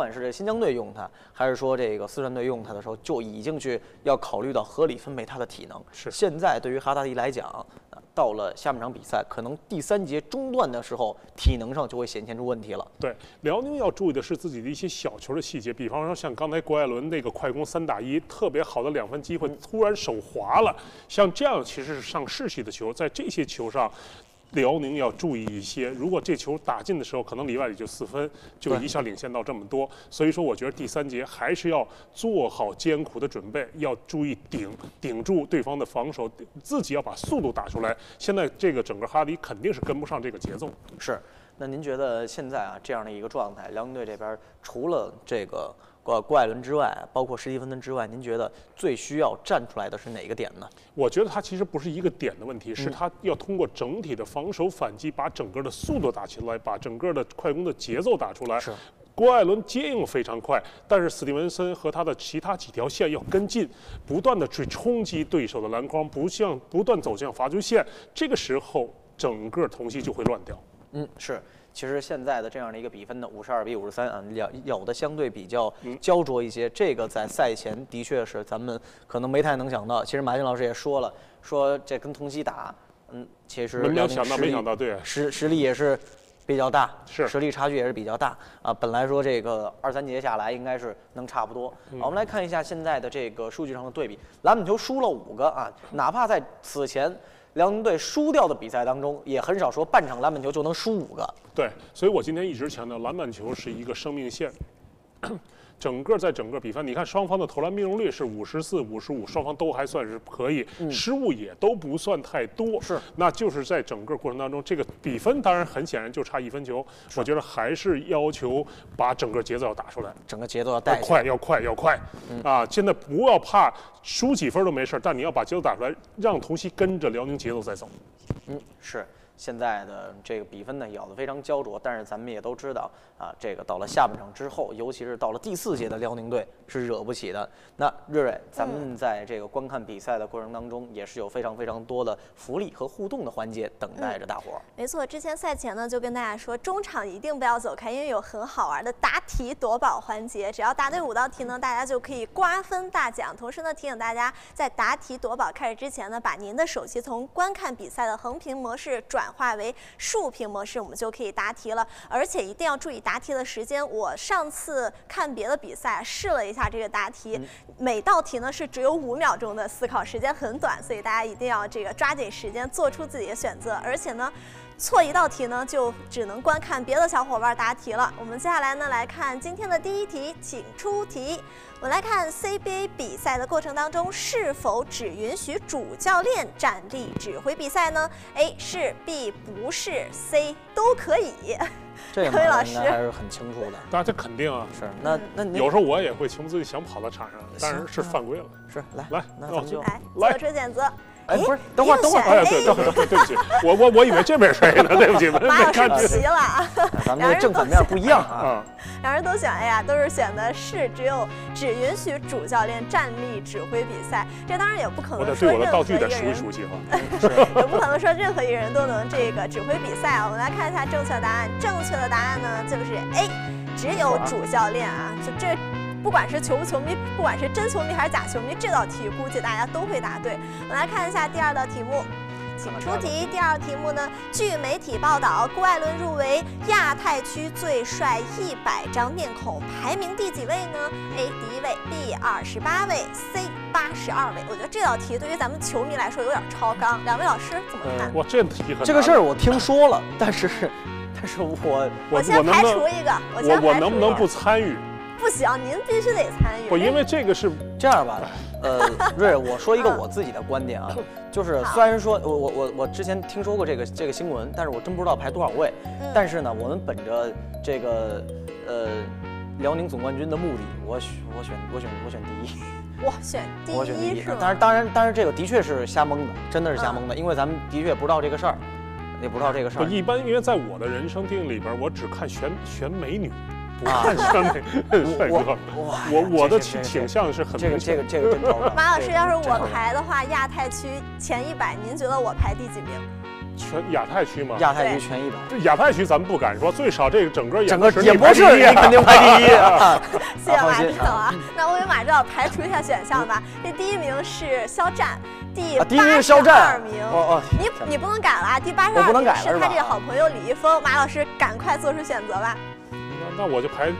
管是这新疆队用他，还是说这个四川队用他的时候，就已经去要考虑到合理分配他的体能。 是现在对于哈达迪来讲，到了下半场比赛，可能第3节中段的时候，体能上就会显现出问题了。 对，辽宁要注意的是自己的一些小球的细节，比方说像刚才郭艾伦那个快攻3打1，特别好的2分机会，突然手滑了，像这样其实是上士气的球，在这些球上。辽宁要注意一些，如果这球打进的时候，可能里外里就4分，就一下领先到这么多。所以说，我觉得第3节还是要做好艰苦的准备，要注意顶住对方的防守，自己要把速度打出来。现在这个整个哈迪肯定是跟不上这个节奏。 是，那您觉得现在啊这样的一个状态，辽宁队这边除了这个郭艾伦之外，包括史蒂芬森之外，您觉得最需要站出来的是哪个点呢？ 我觉得他其实不是一个点的问题，是他要通过整体的防守反击，把整个的速度打起来，把整个的快攻的节奏打出来。 是。 郭艾伦接应非常快，但是史蒂文森和他的其他几条线要跟进，不断的去冲击对手的篮筐，不断走向罚球线，这个时候整个童系就会乱掉。 是。其实现在的这样的一个比分呢，52比53啊，有的相对比较焦灼一些。这个在赛前的确是咱们可能没太能想到。其实马军老师也说了，说这跟同曦打，其实没想到，对， 实力也是比较大， 是实力差距也是比较大啊。本来说这个2、3节下来应该是能差不多。我们来看一下现在的这个数据上的对比，篮板球输了5个啊，哪怕在此前。辽宁队输掉的比赛当中，也很少说半场篮板球就能输5个。 对，所以我今天一直强调，篮板球是一个生命线。整个比分，你看双方的投篮命中率是54、55，双方都还算是可以，失误也都不算太多。 是， 那就是在整个过程当中，这个比分当然很显然就差1分球。我觉得还是要求把整个节奏要打出来， 整个节奏要带快，要快啊！现在不要怕输几分都没事，但你要把节奏打出来，让童曦跟着辽宁节奏再走。 是。现在的这个比分呢，咬得非常焦灼，但是咱们也都知道啊，这个到了下半场之后，尤其是到了第4节的辽宁队是惹不起的。那瑞瑞，咱们在这个观看比赛的过程当中，也是有非常多的福利和互动的环节等待着大伙儿。 没错，之前赛前呢就跟大家说，中场一定不要走开，因为有很好玩的答题夺宝环节，只要答对5道题呢，大家就可以瓜分大奖。同时呢，提醒大家在答题夺宝开始之前呢，把您的手机从观看比赛的横屏模式转化为竖屏模式，我们就可以答题了。而且一定要注意答题的时间。我上次看别的比赛试了一下这个答题，每道题呢是只有5秒钟的思考时间，很短，所以大家一定要这个抓紧时间做出自己的选择。而且呢，错1道题呢，就只能观看别的小伙伴答题了。我们接下来呢来看今天的第1题，请出题。我们来看 CBA 比赛的过程当中，是否只允许主教练站立指挥比赛呢 ？A 是 ，B 不是 ，C 都可以。 这个老师还是很清楚的。 当然这肯定啊， 是。那你有时候我也会情不自禁想跑到场上，但是是犯规了。 是， 来， 那咱们就来做出选择。 哎，不是，等会儿， 哎，对不起，我以为这边谁呢？对不起， 马老师急了。 咱们这正反面不一样啊。 两人都选 A 啊，都是选的是只允许主教练站立指挥比赛。这当然也不可能说任何一个人，也不可能说任何一个人都能这个指挥比赛啊。我们来看一下正确答案，正确的答案呢就是 A， 只有主教练啊，就这。不管是球不球迷，不管是真球迷还是假球迷，这道题估计大家都会答对。我们来看一下第2道题目，请出题。第2道题目呢，据媒体报道，郭艾伦入围亚太区最帅100张面孔，排名第几位呢 ？A 第1位 ，B 28位 ，C 82位。我觉得这道题对于咱们球迷来说有点超纲，两位老师怎么看？ 哇，这题这个事儿我听说了，但是我先排除一个， 我能不能不参与？ 不行，您必须得参与。 不，因为这个是这样吧，瑞，我说一个我自己的观点啊，就是虽然说我之前听说过这个新闻，但是我真不知道排多少位。但是呢，我们本着这个辽宁总冠军的目的，我选第1。 我选第1是吗？ 当然这个的确是瞎蒙的，真的是瞎蒙的，因为咱们的确不知道这个事儿，也不知道这个事儿。 一般因为在我的人生定义里边，我只看选美女。不看选美帅哥，我的倾向是很明显。 这个马老师，要是我排的话，亚太区前100，您觉得我排第几名？ 全亚太区嘛， 亚太区全100。 这亚太区咱们不敢说，最少这个整个演播室你肯定排第1啊！ 谢谢马指导啊。那我给马指导排除一下选项吧。这第1名是肖战，第 1名是肖战 ，82名。 哦， 你不能改了啊！第82名是他这个好朋友李易峰。马老师赶快做出选择吧。 那我就排。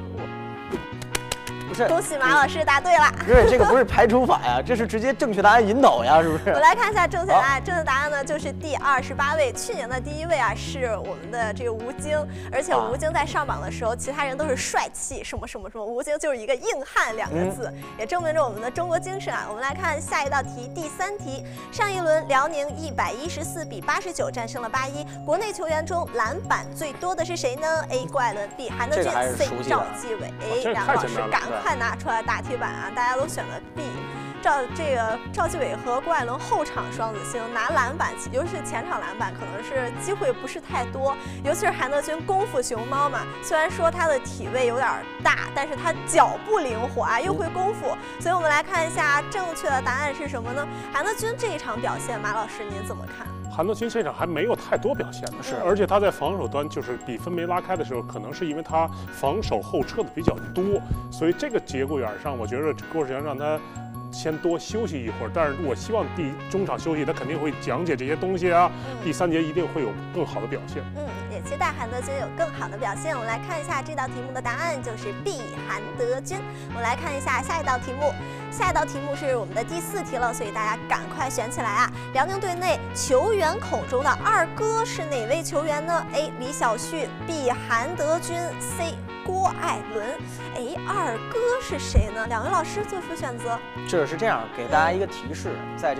不是， 恭喜马老师答对了。 不是，这个不是排除法呀，这是直接正确答案引导呀，是不是？ 我来看一下正确答案。正确答案呢就是第28位，去年的第1位啊是我们的这个吴京，而且吴京在上榜的时候，其他人都是帅气什么什么什么，吴京就是一个硬汉2个字，也证明着我们的中国精神啊。我们来看下一道题，第3题。上一轮辽宁114比89战胜了81，国内球员中篮板最多的是谁呢 ？A. 郭艾伦 ，B. 韩德君 ，C. 赵继伟。两个老师赶快拿出来答题板啊！大家都选了 B。赵继伟和郭艾伦后场双子星拿篮板，尤其是前场篮板，可能是机会不是太多。尤其是韩德君功夫熊猫嘛，虽然说他的体位有点大，但是他脚步灵活啊，又会功夫。所以我们来看一下正确的答案是什么呢？韩德君这一场表现，马老师您怎么看？ 韩德君这场还没有太多表现的是，而且他在防守端就是比分没拉开的时候，可能是因为他防守后撤的比较多，所以这个节骨眼上，我觉得郭士强让他先多休息一会儿。但是我希望中场休息，他肯定会讲解这些东西啊。第3节一定会有更好的表现。 也期待韩德君有更好的表现。我们来看一下这道题目的答案，就是 B. 韩德君。我们来看一下下一道题目。下一道题目是我们的第4题了，所以大家赶快选起来啊！辽宁队内球员口中的2哥是哪位球员呢 ？A. 李晓旭 ，B. 韩德君 ，C. 郭艾伦。2哥是谁呢？2位老师做出选择。 这是这样，给大家一个提示，在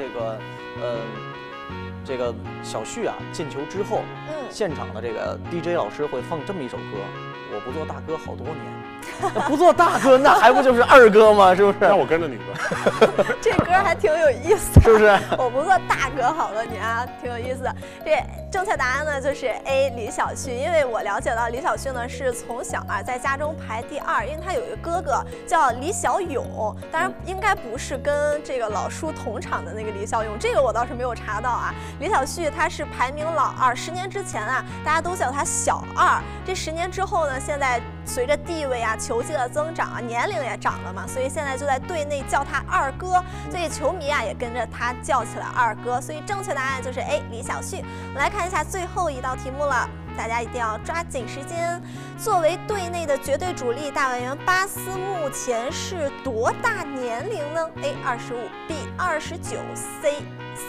这个小旭啊进球之后，现场的这个 DJ 老师会放这么一首歌，我不做大哥好多年。那不做大哥，那还不就是2哥吗？是不是？ 那我跟着你吧。 这歌还挺有意思， 是不是？ 我不做大哥好多年啊，挺有意思的。这正确答案呢就是 A. 李晓旭，因为我了解到李晓旭呢是从小啊在家中排第2，因为他有一个哥哥叫李小勇，当然应该不是跟这个老叔同场的那个李小勇，这个我倒是没有查到啊。李晓旭他是排名老2，10年之前啊大家都叫他小2，这10年之后呢，现在随着地位啊、球技的增长啊，年龄也长了嘛，所以现在就在队内叫他2哥，所以球迷啊也跟着他叫起了2哥，所以正确答案就是 A. 李晓旭。我们来看一下最后一道题目了，大家一定要抓紧时间。作为队内的绝对主力，大外援巴斯目前是多大年龄呢 ？A. 25 B. 29 C.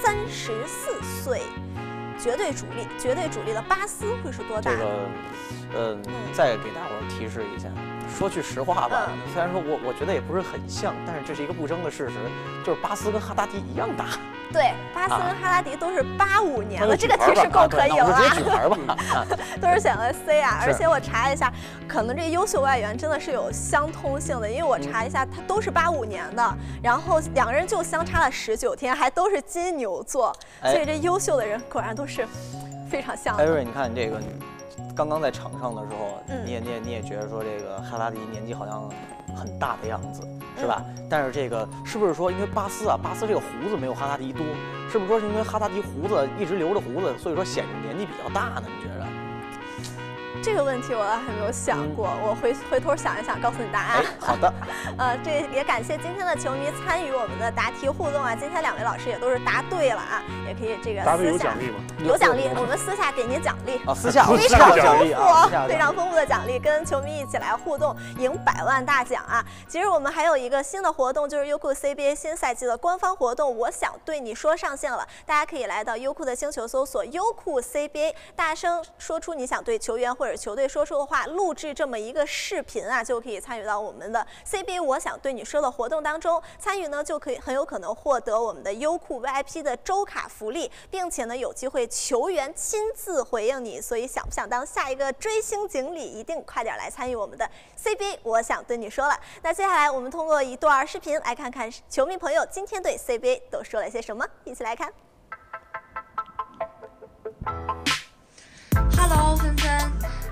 34岁。绝对主力的巴斯会是多大？ 再给大伙儿提示一下，说句实话吧，虽然说我觉得也不是很像，但是这是一个不争的事实，就是巴斯跟哈达迪一样大。 对，巴斯跟哈达迪都是85年了，这个提示够可以了啊。 直接举牌吧， 都是选了 C 啊。而且我查一下，可能这个优秀外援真的是有相通性的，因为我查一下，他都是85年的，然后2个人就相差了19天，还都是金牛座，所以这优秀的人果然都是非常像的。 艾瑞，你看这个。刚刚在场上的时候，你也觉得说这个哈达迪年纪好像很大的样子，是吧？但是这个是不是说因为巴斯这个胡子没有哈达迪多，是不是说是因为哈达迪胡子一直留着胡子，所以说显得年纪比较大呢？你觉得？ 这个问题我还没有想过，我回头想一想，告诉你答案。 好的。 这也感谢今天的球迷参与我们的答题互动啊！今天2位老师也都是答对了啊，也可以这个答对有奖励吗？ 有奖励，我们私下给您奖励啊，私下非常奖励丰富，非常丰富的奖励，跟球迷一起来互动，赢100万大奖啊！其实我们还有一个新的活动，就是优酷 CBA 新赛季的官方活动，我想对你说上线了，大家可以来到优酷的星球搜索优酷 CBA， 大声说出你想对球员或者球队说出的话，录制这么一个视频啊，就可以参与到我们的 CBA 我想对你说的活动当中。参与呢，就可以很有可能获得我们的优酷 VIP 的周卡福利，并且呢，有机会球员亲自回应你。所以想不想当下一个追星锦鲤，一定快点来参与我们的 CBA 我想对你说了。那接下来我们通过一段视频来看看球迷朋友今天对 CBA 都说了些什么，一起来看。 Hello， 芬芬。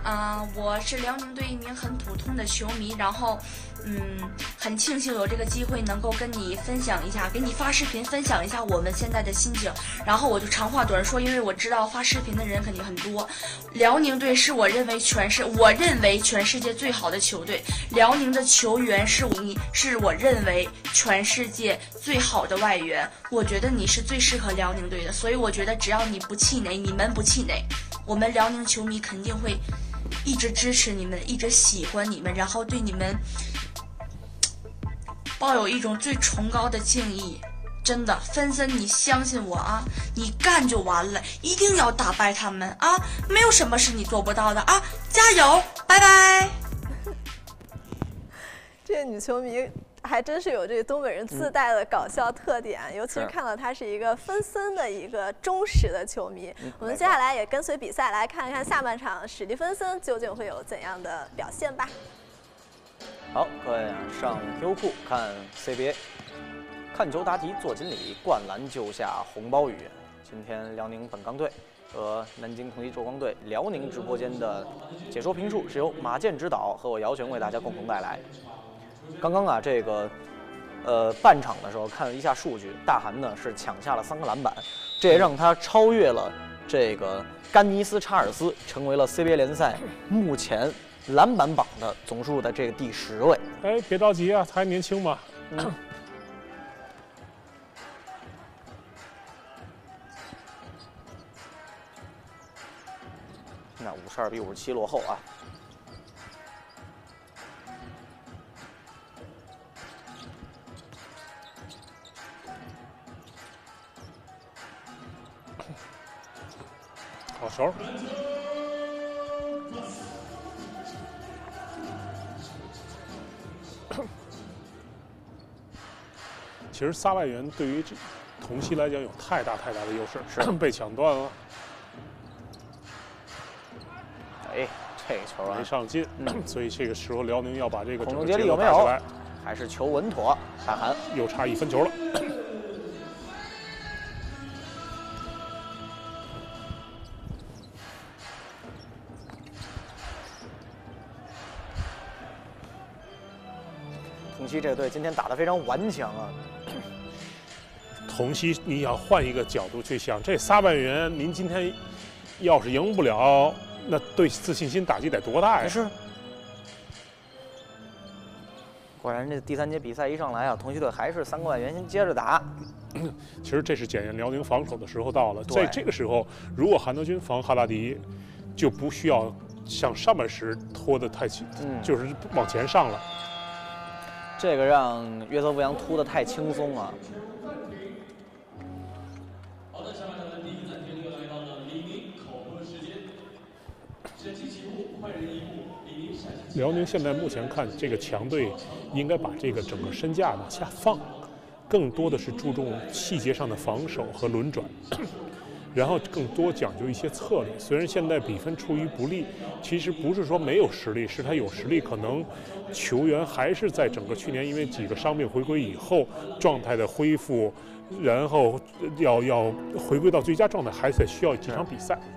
我是辽宁队一名很普通的球迷，然后很庆幸有这个机会能够跟你分享一下，给你发视频分享一下我们现在的心情。然后我就长话短说，因为我知道发视频的人肯定很多。辽宁队是我认为全世界最好的球队，辽宁的球员是我认为全世界最好的外援，我觉得你是最适合辽宁队的，所以我觉得只要你不气馁，你们不气馁，我们辽宁球迷肯定会一直支持你们，一直喜欢你们，然后对你们抱有一种最崇高的敬意。真的，芬森，你相信我啊，你干就完了，一定要打败他们啊，没有什么是你做不到的啊，加油，拜拜。 这个女球迷还真是有这个东北人自带的搞笑特点，尤其是看到她是一个芬森的一个忠实的球迷。我们接下来也跟随比赛来看看下半场史蒂芬森究竟会有怎样的表现吧。 好，各位上优酷看 CBA， 看球答题做锦鲤，灌篮救下红包雨。今天辽宁本钢队和南京同济浙光队辽宁直播间的解说评述是由马健指导和我姚泉为大家共同带来。刚刚这个半场的时候看了一下数据，大韩呢是抢下了3个篮板，这也让他超越了这个甘尼斯·查尔斯，成为了 CBA 联赛目前篮板榜的总数的这个第10位。 哎，别着急啊，他还年轻嘛。 那52比57落后啊。 好球！其实仨外援对于同曦来讲有太大的优势，是被抢断了。 哎，这个球没上进，所以这个时候辽宁要把这个空中接力有没有？还是球稳妥，大韩又差1分球了。 同曦这个队今天打得非常顽强啊。 同曦，你要换一个角度去想，这仨外援，您今天要是赢不了，那对自信心打击得多大呀？ 是。果然，这第3节比赛一上来啊，同曦队还是3个外援先接着打。 其实这是检验辽宁防守的时候到了，在这个时候，如果韩德君防哈达迪，就不需要像上半时拖得太紧，就是往前上了。 这个让约瑟夫杨突得太轻松了。 好的，下半场的第一暂停又来到了李宁口播时间。审计起步，快人一步，李宁闪击。 辽宁现在目前看这个强队，应该把这个整个身价往下放，更多的是注重细节上的防守和轮转。然后更多讲究一些策略。虽然现在比分处于不利，其实不是说没有实力，是他有实力，可能球员还是在整个去年因为几个伤病回归以后状态的恢复，然后要回归到最佳状态，还得需要几场比赛。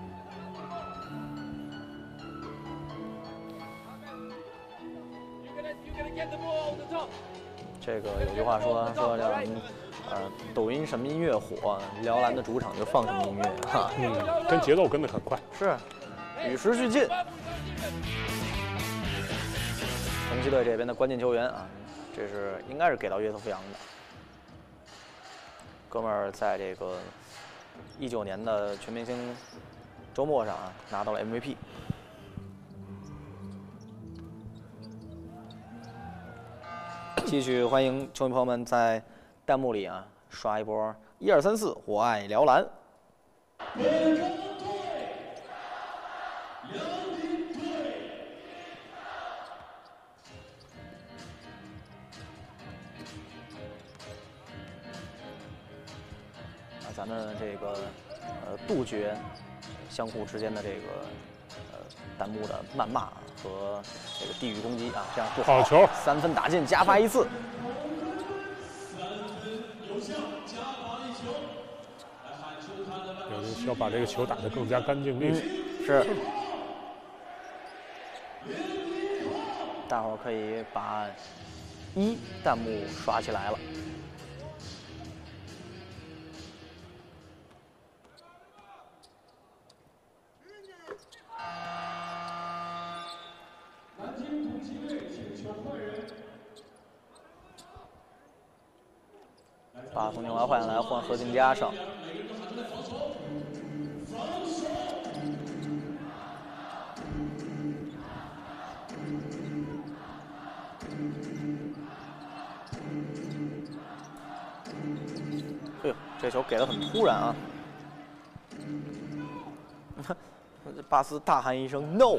这个有句话说叫抖音什么音乐火，辽篮的主场就放什么音乐哈。 跟节奏跟得很快， 是与时俱进。同曦队这边的关键球员啊，这是应该是给到约瑟夫杨的。哥们儿在这个19年的全明星周末上啊拿到了 MVP。继续欢迎球迷朋友们在弹幕里啊刷一波1、2、3、4，我爱辽篮。咱们这个杜绝相互之间的这个弹幕的谩骂和这个地域攻击啊，这样不好。 好球 ，3分打进，加罚1次。 辽宁需要把这个球打得更加干净利索。 是。 大伙儿可以把弹幕刷起来了。 南京同曦队请求换人。 把冯景华换下来，换何静佳上。哎呦，这球给的很突然啊！巴斯大喊一声 “no”。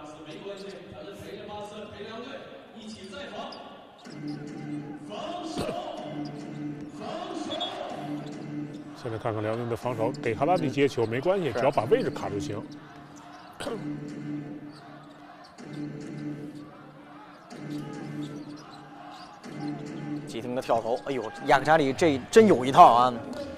现在看看辽宁的防守，给哈拉迪接球没关系，只要把位置卡住行。 急停的跳投，哎呦，亚克查里这真有一套啊！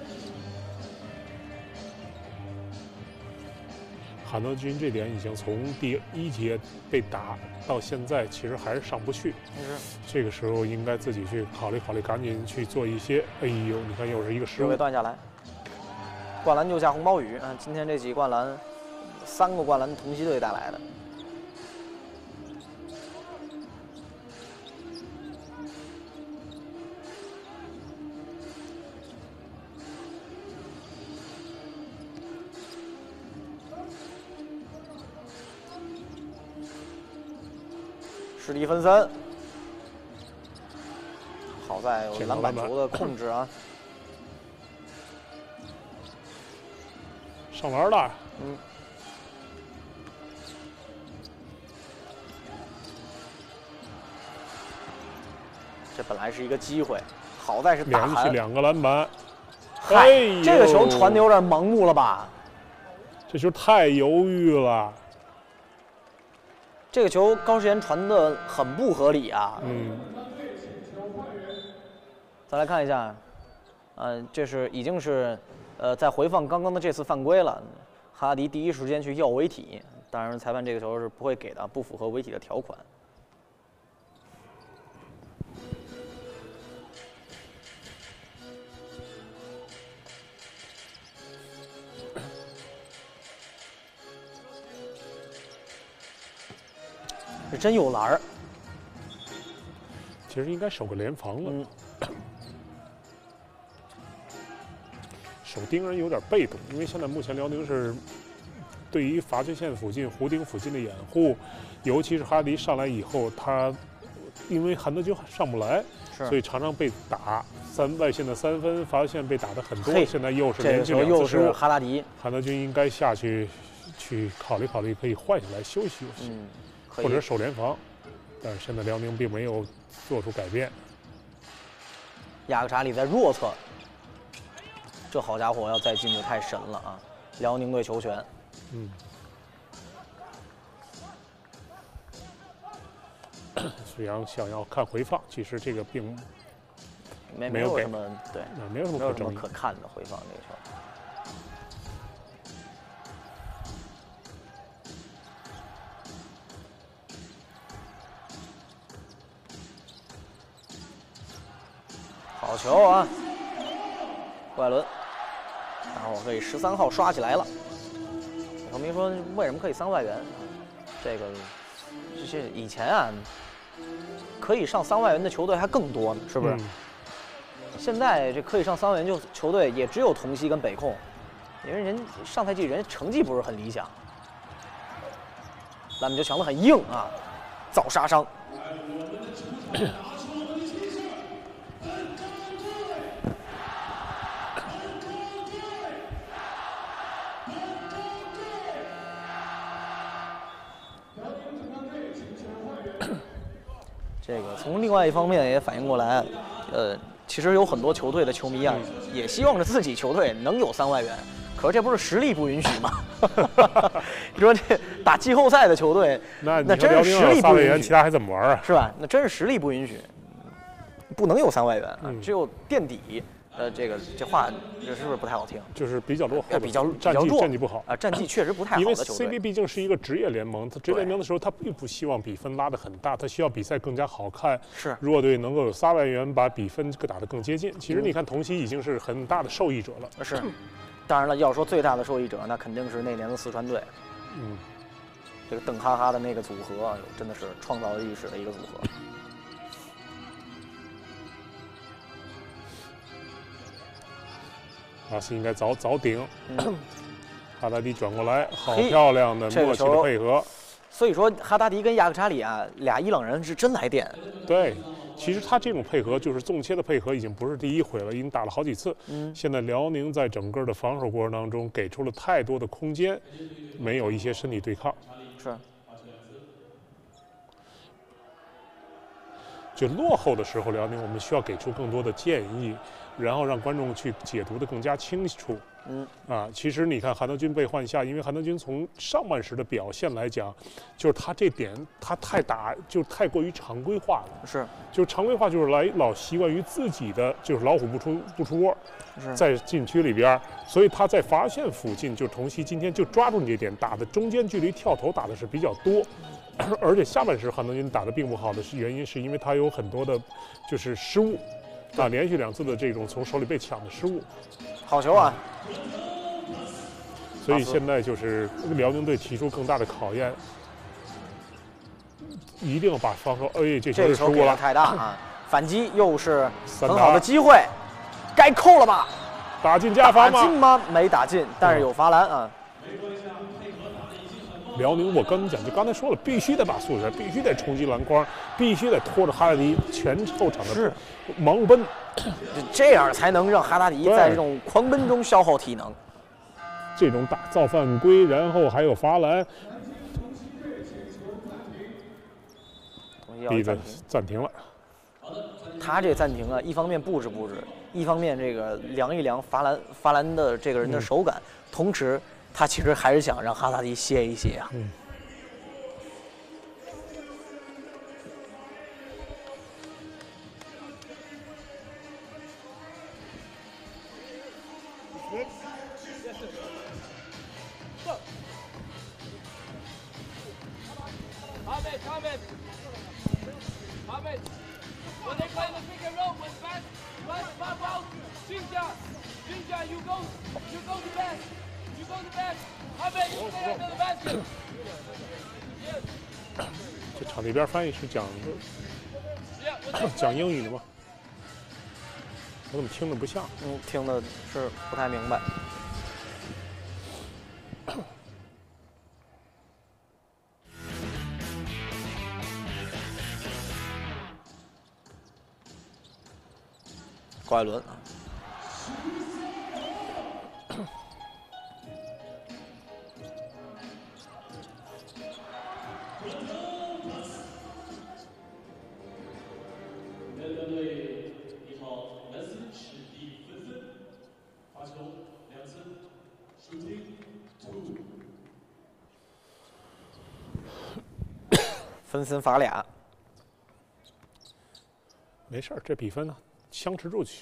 韩德君这点已经从第1节被打到现在，其实还是上不去。这个时候应该自己去考虑考虑，赶紧去做一些。哎呦，你看又是一个失误， 给断下来。灌篮就下红包雨啊！今天这几灌篮，3个灌篮同曦队带来的。实力分散，好在有篮板球的控制啊。 上篮了， 这本来是一个机会，好在是大韩 2个篮板。 哎，这个球传的有点盲目了吧？ 这球太犹豫了。 这个球高世岩传的很不合理啊。再来看一下，这是已经是在回放刚刚的这次犯规了。哈迪第一时间去要违体，当然裁判这个球是不会给的，不符合违体的条款。是真有篮儿， 其实应该守个联防了。守盯人有点被动，因为现在目前辽宁是对于罚球线附近、弧顶附近的掩护，尤其是哈迪上来以后，他因为韩德君上不来，所以常常被打。外线的3分罚球线被打的很多，现在又是连续2次失误。 哈拉迪， 韩德君应该下去考虑考虑，可以换下来休息休息。或者守联防，但是现在辽宁并没有做出改变。 亚克查里在弱侧，这好家伙要再进就太神了啊！辽宁队球权， 虽然想要看回放，其实这个并没有什么对， 没有什么可看的回放这个球。好球啊！郭艾伦，大伙可以13号刷起来了。球迷说为什么可以3外援？这以前啊，可以上3外援的球队还更多呢，是不是？现在这可以上3外援球队也只有同曦跟北控，因为人上赛季人成绩不是很理想。篮板球抢得很硬啊，造杀伤。这个从另外一方面也反映过来，其实有很多球队的球迷啊，也希望着自己球队能有3外援，可是这不是实力不允许吗？你说这打季后赛的球队，那真是实力不允许， 其他还怎么玩啊？ 是吧？那真是实力不允许，不能有3外援啊，只有垫底这话这是不是不太好听？ 就是比较落后的， 比较战弱绩不好啊，战绩确实不太好因为的球队。 CBA 毕竟是一个职业联盟，他职业联盟的时候，他并不希望比分拉得很大，他需要比赛更加好看。 是弱队能够有3万元把比分打得更接近。其实你看，同曦已经是很大的受益者了。 是，当然了，要说最大的受益者，那肯定是那年的四川队。这个邓哈哈的那个组合，真的是创造了历史的一个组合。 巴斯应该早顶，哈达迪转过来，好漂亮的默契的配合。 所以说，哈达迪跟亚克查里俩伊朗人是真来电。 对，其实他这种配合就是纵切的配合，已经不是第一回了，已经打了好几次。现在辽宁在整个的防守过程当中给出了太多的空间，没有一些身体对抗。 是。 就落后的时候，辽宁我们需要给出更多的建议。 然后让观众去解读的更加清楚。其实你看韩德君被换下，因为韩德君从上半时的表现来讲，就是他这点他太过于常规化了。 是， 就是常规化就是老习惯于自己的就是老虎不出窝，在禁区里边，所以他在罚线附近就同曦今天就抓住你这点，打的中间距离跳投打的是比较多。 而且下半时韩德君打得并不好的原因是因为他有很多的就是失误。 连续2次的这种从手里被抢的失误， 好球啊！ 所以现在就是辽宁队提出更大的考验，一定要把防守。这球是失误了， 太大啊！反击又是很好的机会，该扣了吧？ 打进加罚吗？ 打进吗？没打进，但是有罚篮啊。 辽宁，我跟你讲，就刚才说了，必须得把速度，必须得冲击篮筐，必须得拖着哈达迪全后场的盲奔， 这样才能让哈达迪在这种狂奔中消耗体能。 这种打造犯规，然后还有罚篮，逼得暂停了。 他这暂停啊，一方面布置，一方面这个量一量罚篮的这个人的手感，同时。 他其实还是想让哈达迪歇一歇啊。 这场那边翻译是讲英语的吗？我怎么听着不像？ 听的是不太明白。高艾伦啊。 分森罚俩， 没事儿，这比分呢相持住去。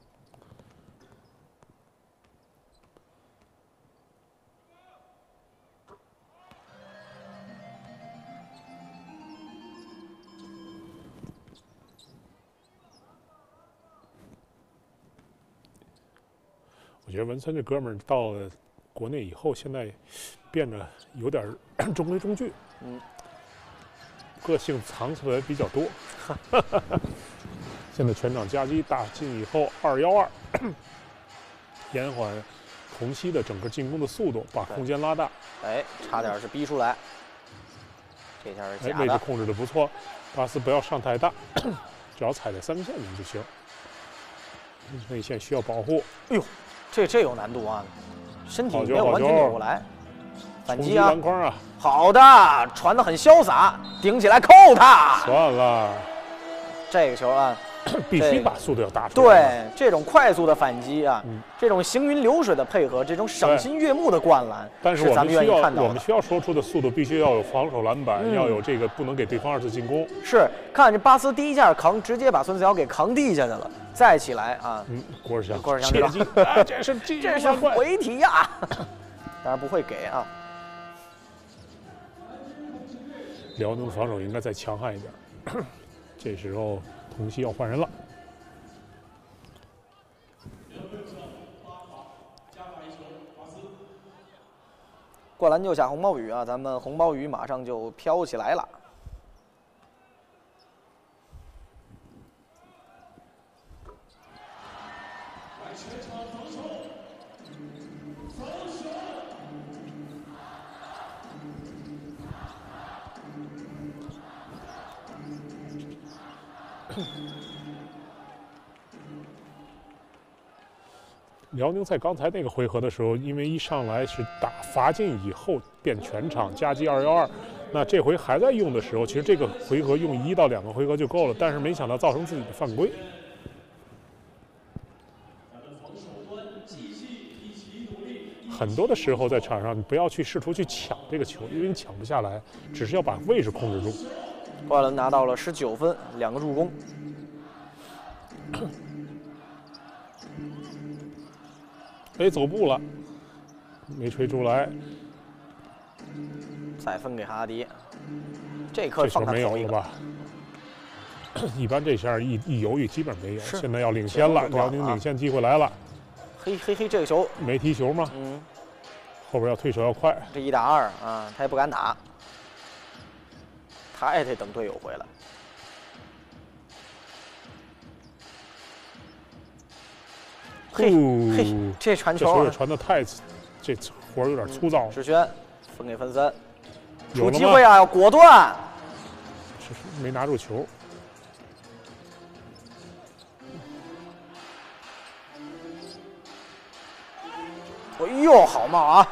我觉得文森这哥们儿到了国内以后，现在变得有点中规中矩。个性藏起来比较多。现在全场夹击打进以后2-1-2，延缓同曦的整个进攻的速度，把空间拉大。 差点是逼出来。这下是假的。 位置控制的不错，巴斯不要上太大，只要踩在3分线里就行。内线需要保护。 哎呦，这有难度啊，身体没有完全扭过来。 反击啊！ 篮筐啊！ 好的，传得很潇洒，顶起来扣他。 算了， 这个球啊， 必须把速度要打出来。 对，这种快速的反击啊， 嗯这种行云流水的配合，这种赏心悦目的灌篮， 但是我咱们愿们需要意看到的。 需要说出的速度必须要有防守篮板，要有这个不能给对方2次进攻。 是，看这巴斯第一下扛，直接把孙思邈给扛地下去了，再起来啊， 郭尔祥， 郭尔祥切记啊，这是这是回踢呀，当然不会给啊。 辽宁的防守应该再强悍一点。这时候童曦要换人了。 灌篮就下红包雨啊，咱们红包雨马上就飘起来了。 辽宁在刚才那个回合的时候，因为一上来是打罚进以后变全场夹击212，那这回还在用的时候，其实这个回合用1到2个回合就够了，但是没想到造成自己的犯规。很多的时候在场上，你不要去试图去抢这个球，因为你抢不下来，只是要把位置控制住。 郭艾伦拿到了19分，2个助攻。 哎，走步了，没吹出来。 再分给哈迪，这颗这球放他头一个没有了吧？一般这下一犹豫基本没有。 是现在要领先了，辽宁领先机会来了。 嘿嘿嘿，这个球， 没踢球吗？后边要退手要快。 这1打2啊，他也不敢打，他也得等队友回来。嘿嘿，这传球啊这球也传的太，这活有点粗糙。 志轩分给分森， 有了吗出机会啊，要果断。 是没拿住球。 哎呦，好冒啊！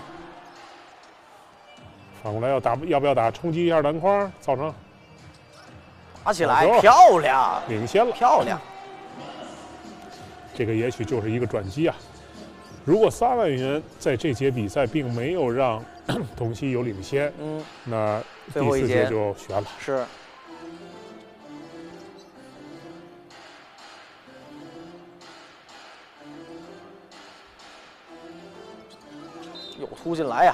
反过来要不要打冲击一下篮筐，造成打起来好球漂亮， 领先了。 漂亮。 这个也许就是一个转机啊。如果3万元在这节比赛并没有让童曦有领先，那第4节就悬了。 是。又突进来呀！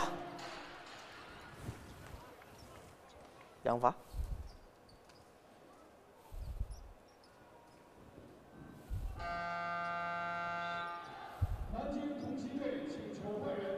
杨罚。 南京童曦队请求换人。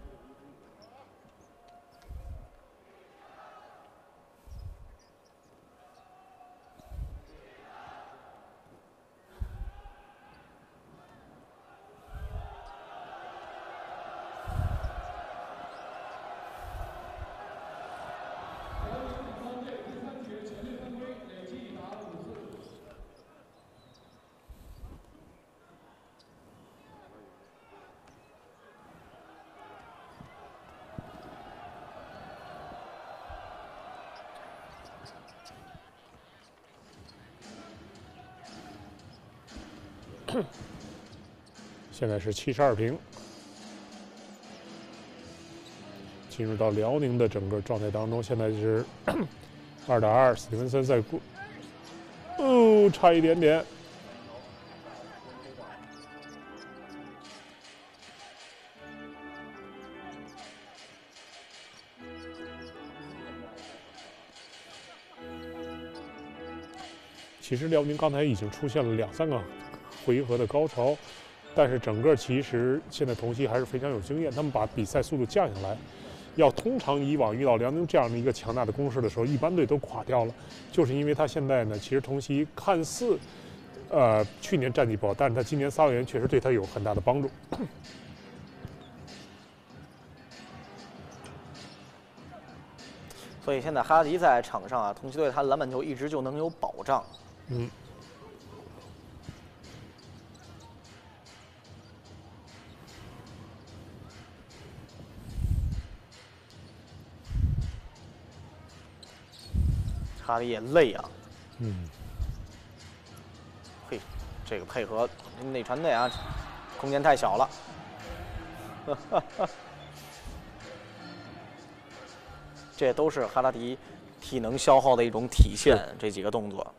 现在是72平，进入到辽宁的整个状态当中。现在是2打2，史蒂文森在过，差一点点。其实辽宁刚才已经出现了2、3个回合的高潮，但是整个其实现在童曦还是非常有经验，他们把比赛速度降下来。通常以往遇到辽宁这样的一个强大的攻势的时候，一般队都垮掉了，就是因为他现在呢，其实童曦看似去年战绩不好，但是他今年3万元确实对他有很大的帮助。 所以现在哈迪在场上啊，童曦队他篮板球一直就能有保障。哈迪也累啊。 这个配合内传内啊，空间太小了。这都是哈达迪体能消耗的一种体现，这几个动作。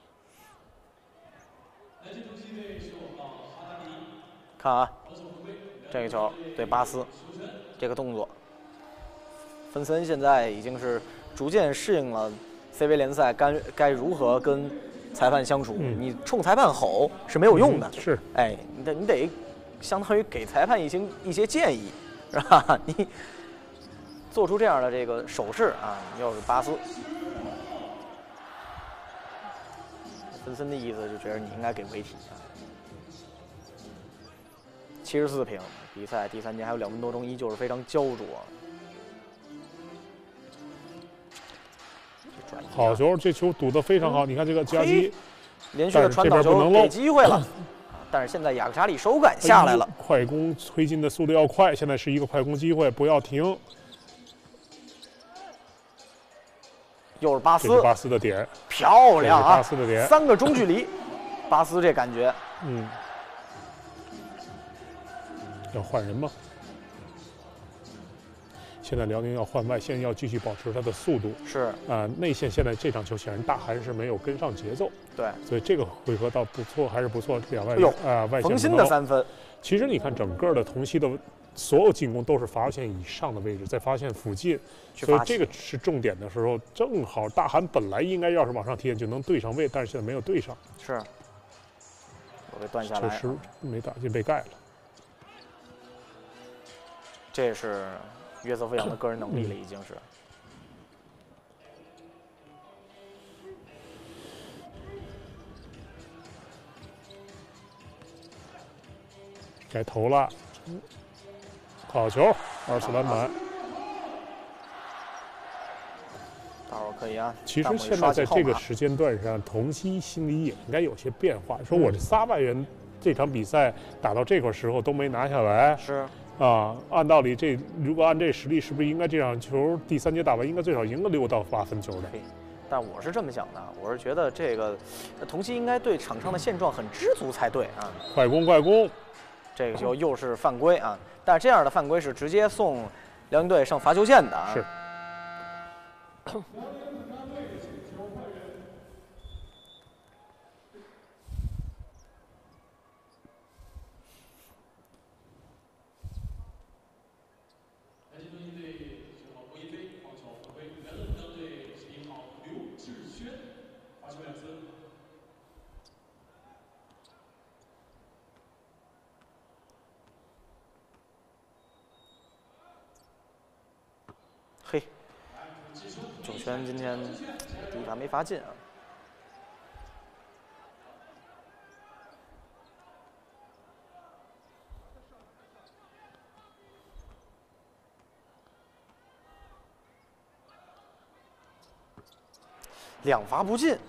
看啊，这个球对巴斯，这个动作，芬森现在已经是逐渐适应了 CV 联赛该如何跟裁判相处。你冲裁判吼是没有用的， 是， 哎，你得相当于给裁判一些建议，是吧？你做出这样的这个手势啊，又是巴斯。芬森的意思就觉得你应该给违体啊。74平，比赛第3节还有2分多钟，依旧是非常焦灼。 好球，这球堵得非常好。你看这个加基连续的传导球给机会了，但是现在雅克查里手感下来了， 快攻推进的速度要快，现在是一个快攻机会，不要停。 又是巴斯， 这是巴斯的点， 漂亮啊！ 巴斯的点 ，3个中距离，巴斯这感觉， 要换人吗？现在辽宁要换外线，要继续保持他的速度。 是内线现在这场球显然大韩是没有跟上节奏。 对， 所以这个回合倒不错，还是不错。两外外线冯鑫的3分。 其实你看整个的同曦的所有进攻都是罚球线以上的位置，在罚线附近，所以这个是重点的时候，正好大韩本来应该要是往上贴就能对上位，但是现在没有对上。 是，我被断下来， 确实没打进，被盖了。 这是约瑟夫杨的个人能力了，已经是。 该投了，好球，2次篮板。 待会儿可以啊。 其实现在在这个时间段上，同曦心里也应该有些变化。说我这仨外援这场比赛打到这个时候都没拿下来， 是。 按道理如果按这实力，是不是应该这场球第3节打完应该最少赢个6到8分球的？ 但我是这么想的，我是觉得这个同曦应该对场上的现状很知足才对啊。 快攻，快攻！ 这个球又是犯规啊！但是这样的犯规是直接送辽宁队上罚球线的啊。 是。 嘿，九泉今天第一罚没罚进啊。2罚不进。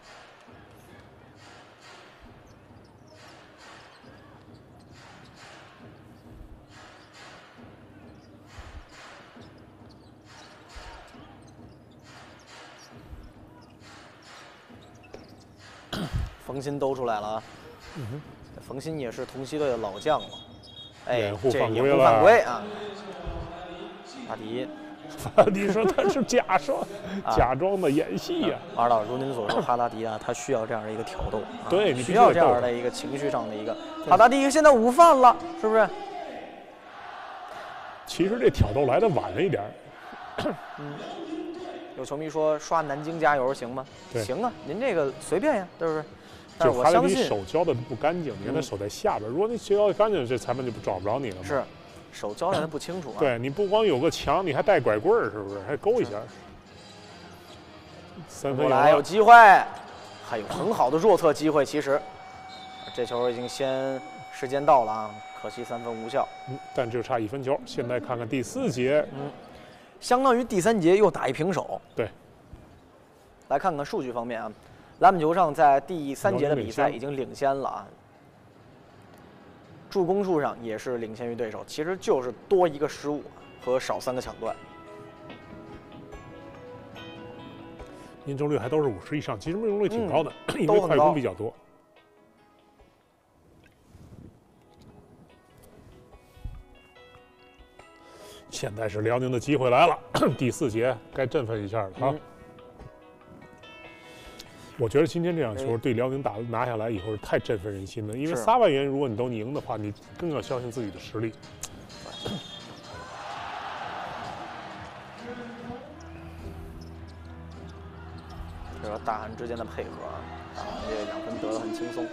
冯鑫兜出来了啊！冯鑫也是同曦队的老将了，哎， 掩护犯规了，犯规啊！法迪， 法迪说他是假装的演戏呀。 二老如您所说，哈达迪啊，他需要这样的一个挑逗， 对，你需要这样的一个情绪上的一个。哈达迪现在5犯了，是不是？ 其实这挑逗来的晚了一点。 有球迷说刷南京加油行吗？行啊，您这个随便呀，对不对？但是我相信手交的不干净，你看他手在下边，如果你手交的干净，这裁判就找不着你了嘛。 是，手交代的不清楚啊。 对，你不光有个墙，你还带拐棍儿，是不是？还勾一下。3分还有机会，还有很好的弱侧机会。其实，这球已经时间到了啊，可惜3分无效。 但只差1分球。现在看看第4节， 相当于第3节又打一平手。 对。 来看看数据方面啊。篮板球上，在第3节的比赛已经领先了啊，助攻数上也是领先于对手，其实就是多一个失误和少3个抢断。 命中率还都是50以上，其实命中率挺高的，因为快攻比较多。 现在是辽宁的机会来了，第4节该振奋一下了啊！我觉得今天这场球对辽宁拿下来以后是太振奋人心了，因为3万元如果你都赢的话，你更要相信自己的实力。 这个大韩之间的配合啊，大韩这2分得得很轻松。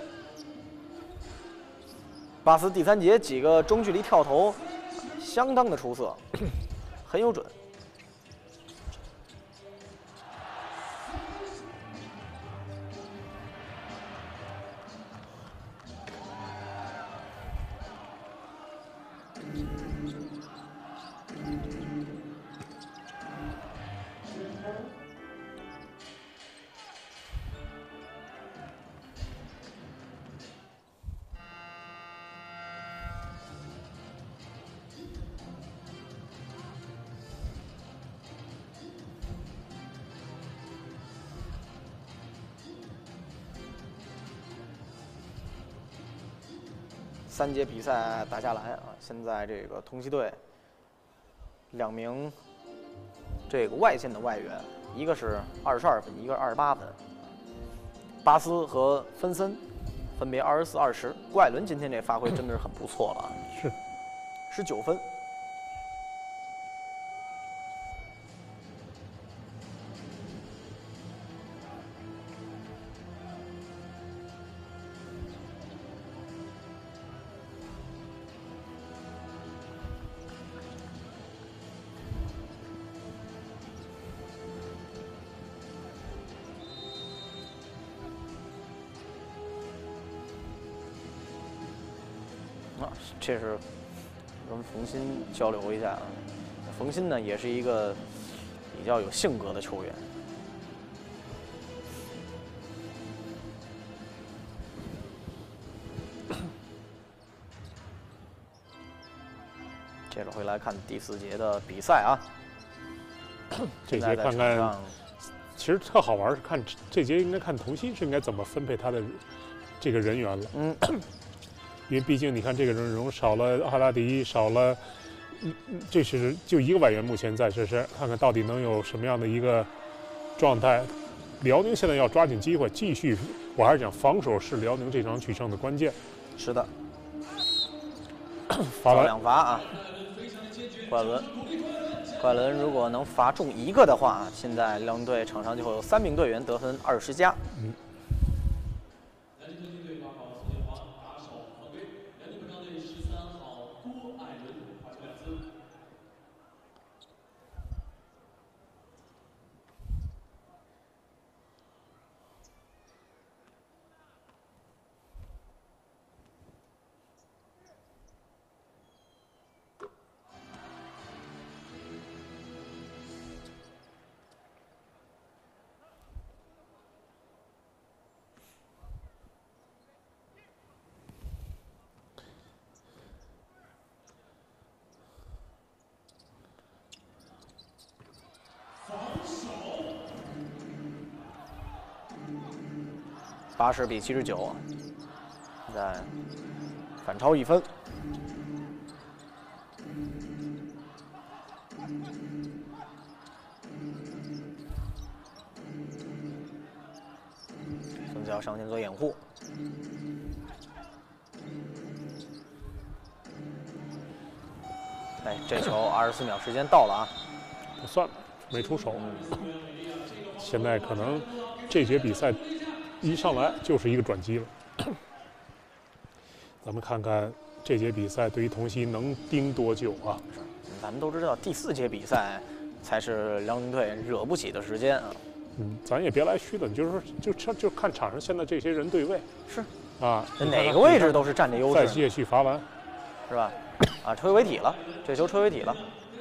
巴斯第3节几个中距离跳投，相当的出色，很有准。3节比赛打下来啊，现在这个同曦队2名这个外线的外援，一个是22分，一个是28分。巴斯和芬森分别24、20。郭艾伦今天这发挥真的是很不错了啊，是19分。这是跟冯鑫交流一下啊。冯鑫呢，也是一个比较有性格的球员。接着回来看第4节的比赛啊。 这节看看，其实特好玩，是看这节应该看童曦是应该怎么分配他的这个人员了。因为毕竟你看这个阵容少了哈拉迪，少了，这是就一个外援目前在这是，看看到底能有什么样的一个状态。辽宁现在要抓紧机会，继续，我还是讲防守是辽宁这场取胜的关键。 是的， 罚完 2罚啊，郭艾伦如果能罚中1个的话，现在辽宁队场上就会有3名队员得分20加。80比79，现在反超1分。孙子要上前做掩护。哎，这球24秒时间到了啊， 不算了，没出手。现在可能这节比赛一上来就是一个转机了。咱们看看这节比赛对于童曦能盯多久啊？ 咱们都知道第4节比赛才是辽宁队惹不起的时间啊。 咱也别来虚的，你就是说就看场上现在这些人对位是啊， 哪个位置都是占着优势。 再继续罚完， 是吧？啊，吹违体了，这球吹违体了。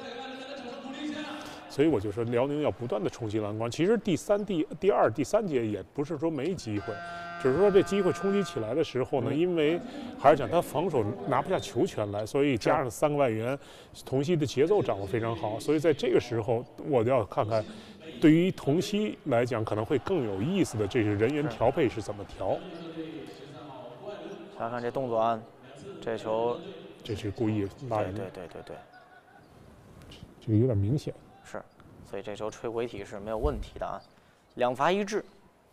所以我就说辽宁要不断的冲击篮筐。其实第2、第3节也不是说没机会，只是说这机会冲击起来的时候呢，因为还是讲他防守拿不下球权来，所以加上3个外援，童曦的节奏掌握非常好，所以在这个时候我就要看看，对于童曦来讲可能会更有意思的这是人员调配是怎么调。 看看这动作啊，这球， 这是故意拉人。 对。 这个有点明显。 是，所以这球吹回体是没有问题的啊，2罚1掷。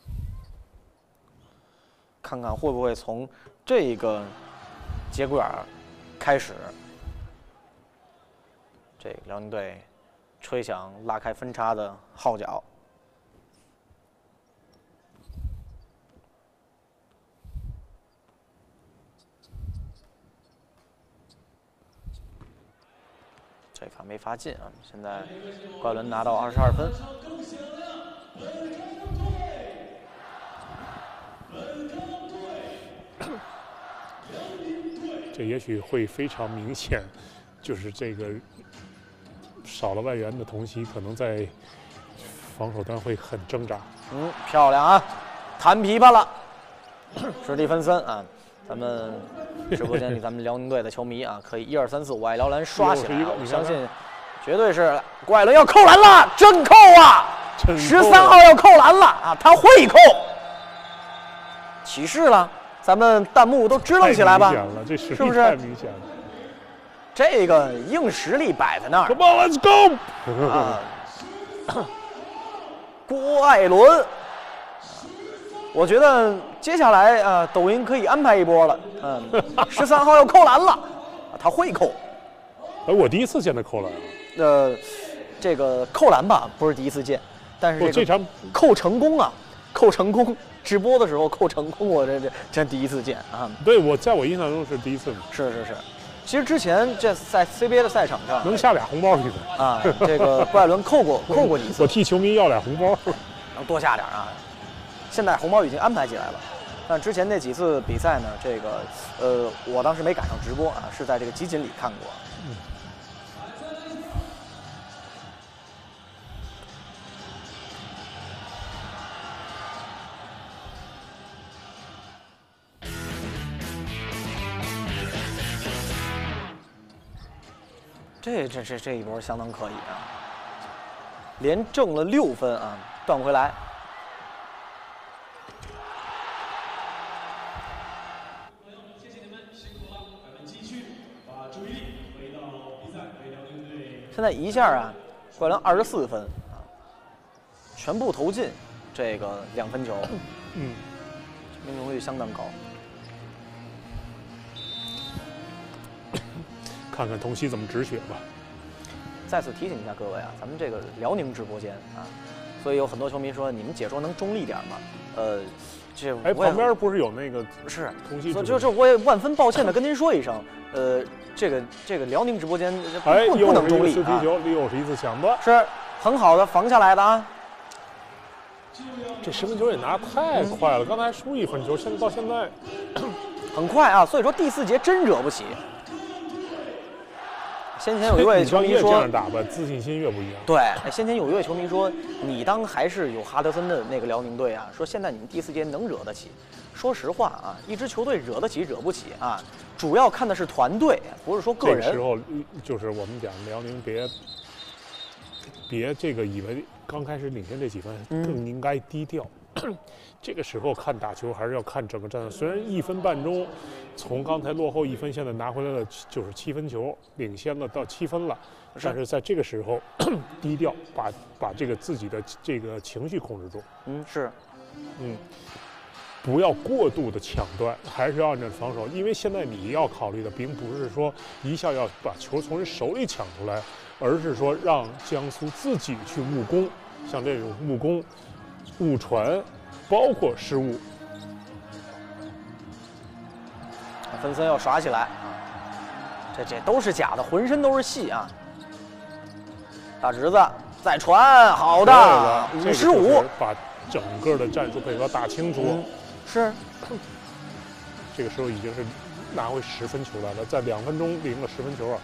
看看会不会从这个节骨眼儿开始，这个辽宁队吹响拉开分差的号角。这罚没罚进啊！现在怪伦拿到22分。 这也许会非常明显，就是这个少了外援的同曦，可能在防守端会很挣扎。 漂亮啊，弹琵琶了，史蒂芬森啊！咱们直播间里咱们辽宁队的球迷啊，可以1、2、3、4、5爱辽篮刷起来啊！我相信绝对是怪伦要扣篮了，真扣啊！13号要扣篮了啊，他会扣，起势了。咱们弹幕都支棱起来吧， 是不是？ 太明显了， 这个硬实力摆在那儿。 Come on, let's go！ 啊，郭艾伦，我觉得接下来啊，抖音可以安排一波了。13号要扣篮了，他会扣。 我第一次见他扣篮。 这个扣篮吧，不是第一次见，但是这场扣成功啊，扣成功。 直播的时候扣成功，我这第一次见啊！ 对，在我印象中是第一次。 是。其实之前这在 CBA 的赛场上能下俩红包一次啊，这个郭艾伦扣过几次。 我替球迷要俩红包， 能多下点啊！现在红包已经安排起来了，但之前那几次比赛呢，这个我当时没赶上直播啊，是在这个集锦里看过。这一波相当可以啊，连挣了6分啊，断回来。 谢谢你们辛苦了，咱们继续把注意力回到比赛，为辽宁队。 现在一下啊，怪伦24分啊，全部投进这个2分球，命中率相当高。 看看童曦怎么止血吧。 再次提醒一下各位啊，咱们这个辽宁直播间啊，所以有很多球迷说你们解说能中立点吗？这旁边不是有那个是童曦？ 这我也万分抱歉的跟您说一声，这个辽宁直播间不能中立啊。 踢球，又是一次抢断， 是很好的防下来的啊。 这10分球也拿太快了，刚才输1分球，现在到现在很快啊，所以说第4节真惹不起。 先前有一位球迷说：“ 这样打吧，自信心越不一样。” 对，先前有一位球迷说：“你当还是有哈德森的那个辽宁队啊？说现在你们第4节能惹得起？说实话啊，一支球队惹得起惹不起啊，主要看的是团队，不是说个人。 这个时候就是我们讲辽宁别这个以为刚开始领先这几分，更应该低调。这个时候看打球还是要看整个战术。虽然1分半钟，从刚才落后1分，现在拿回来了就是7分球，领先了到7分了。但是在这个时候低调，把这个自己的这个情绪控制住。不要过度的抢断，还是要按照防守。因为现在你要考虑的并不是说一下要把球从人手里抢出来，而是说让江苏自己去误攻，像这种误攻、误传。 包括失误， 芬森要耍起来，这都是假的，浑身都是戏啊！大侄子再传，好的，55， 把整个的战术配合打清楚。 是， 这个时候已经是拿回10分球来了，在2分钟领了10分球啊！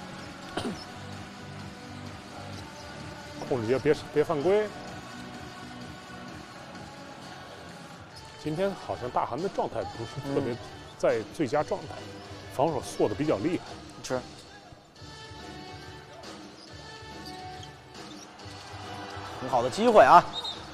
控制节别犯规。 今天好像大韩的状态不是特别在最佳状态，防守缩得比较厉害。 是。很好的机会啊！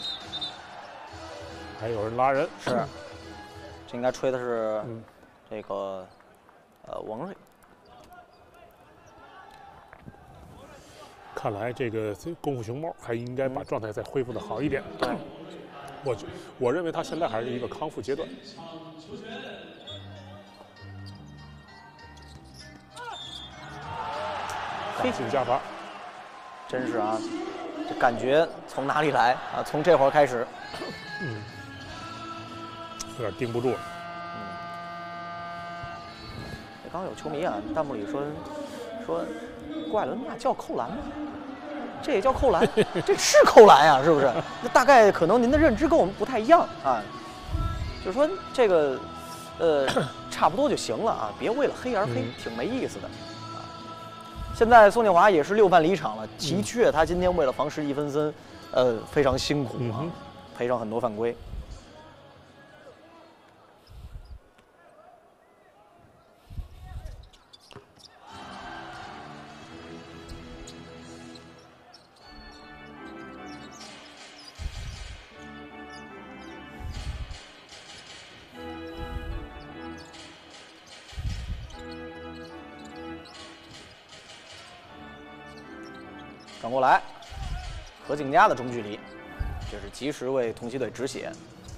还有人拉人， 是。这应该吹的是这个王睿。 看来这个功夫熊猫还应该把状态再恢复的好一点。 对， 我认为他现在还是一个康复阶段。黑请加罚， 真是啊，这感觉从哪里来啊？从这会儿开始， 有点盯不住了。 刚刚有球迷啊，弹幕里说郭艾伦那叫扣篮吗？这也叫扣篮？这是扣篮呀，是不是？那大概可能您的认知跟我们不太一样啊，就是说这个差不多就行了啊，别为了黑而黑，挺没意思的。现在宋建华也是6犯离场了，的确，他今天为了防史蒂芬森，非常辛苦啊，赔上很多犯规。转过来，何静佳的中距离，这是及时为同曦队止血。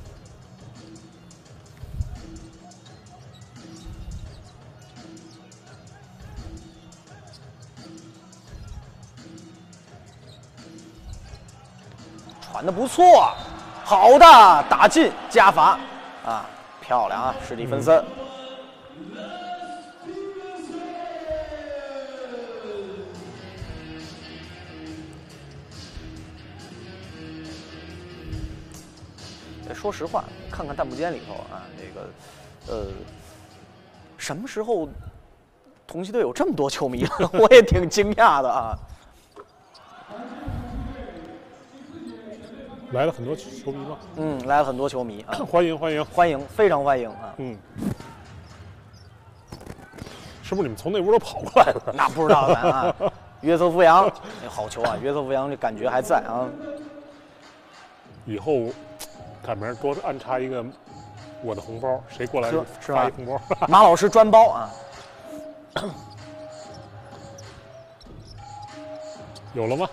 传得不错，好的，打进加罚啊，漂亮啊，史蒂芬森。说实话，看看弹幕间里头啊，这个，什么时候同曦队有这么多球迷了？我也挺惊讶的啊。 来了很多球迷吗？ 来了很多球迷啊， 欢迎欢迎欢迎，非常欢迎啊。 是不是你们从那屋都跑过来了？ 那不知道咱啊，约瑟夫杨，那好球啊！约瑟夫杨这感觉还在啊。 以后赶明儿多安插一个我的红包，谁过来是吧发一红包？ 马老师专包啊。 有了吗？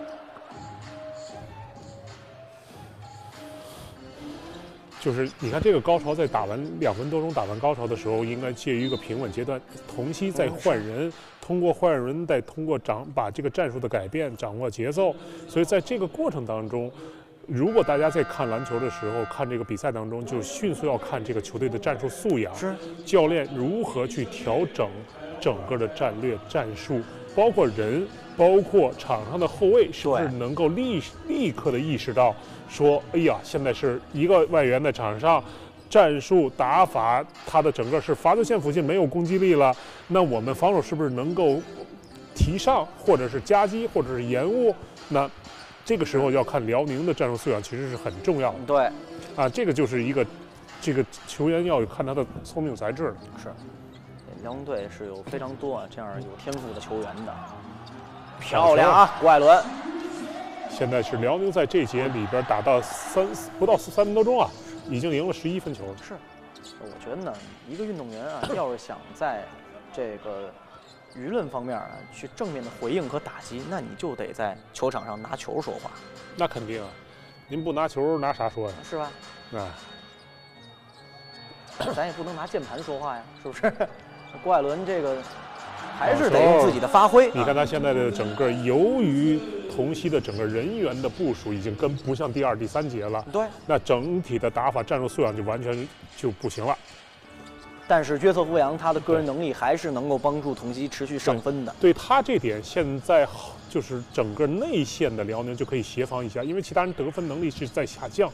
就是你看这个高潮，在打完2分多钟打完高潮的时候，应该介于一个平稳阶段。同曦在换人，通过换人再通过把这个战术的改变掌握节奏，所以在这个过程当中，如果大家在看篮球的时候，看这个比赛当中，就迅速要看这个球队的战术素养， 是教练如何去调整整个的战略战术，包括人，包括场上的后卫是不是能够立刻的意识到说，哎呀，现在是一个外援在场上，战术打法，他的整个是罚球线附近没有攻击力了，那我们防守是不是能够提上，或者是夹击，或者是延误？那这个时候要看辽宁的战术素养，其实是很重要的。 对， 啊，这个就是一个，这个球员要看他的聪明才智了。 是，辽宁队是有非常多啊这样有天赋的球员的。漂亮啊，郭艾伦！ 现在是辽宁在这节里边打到不到3分多钟啊，已经赢了11分球了。 是，我觉得呢，一个运动员啊，要是想在这个舆论方面啊去正面的回应和打击，那你就得在球场上拿球说话。 那肯定啊，您不拿球拿啥说呀？ 是吧？ 啊， 咱也不能拿键盘说话呀，是不是？郭艾伦这个还是得用自己的发挥。 你看他现在的整个，由于同曦的整个人员的部署已经跟不像第2、第3节了， 对， 那整体的打法、战术素养就完全就不行了。 但是约瑟夫杨他的个人能力还是能够帮助同曦持续上分的。 对他这点，现在就是整个内线的辽宁就可以协防一下，因为其他人得分能力是在下降。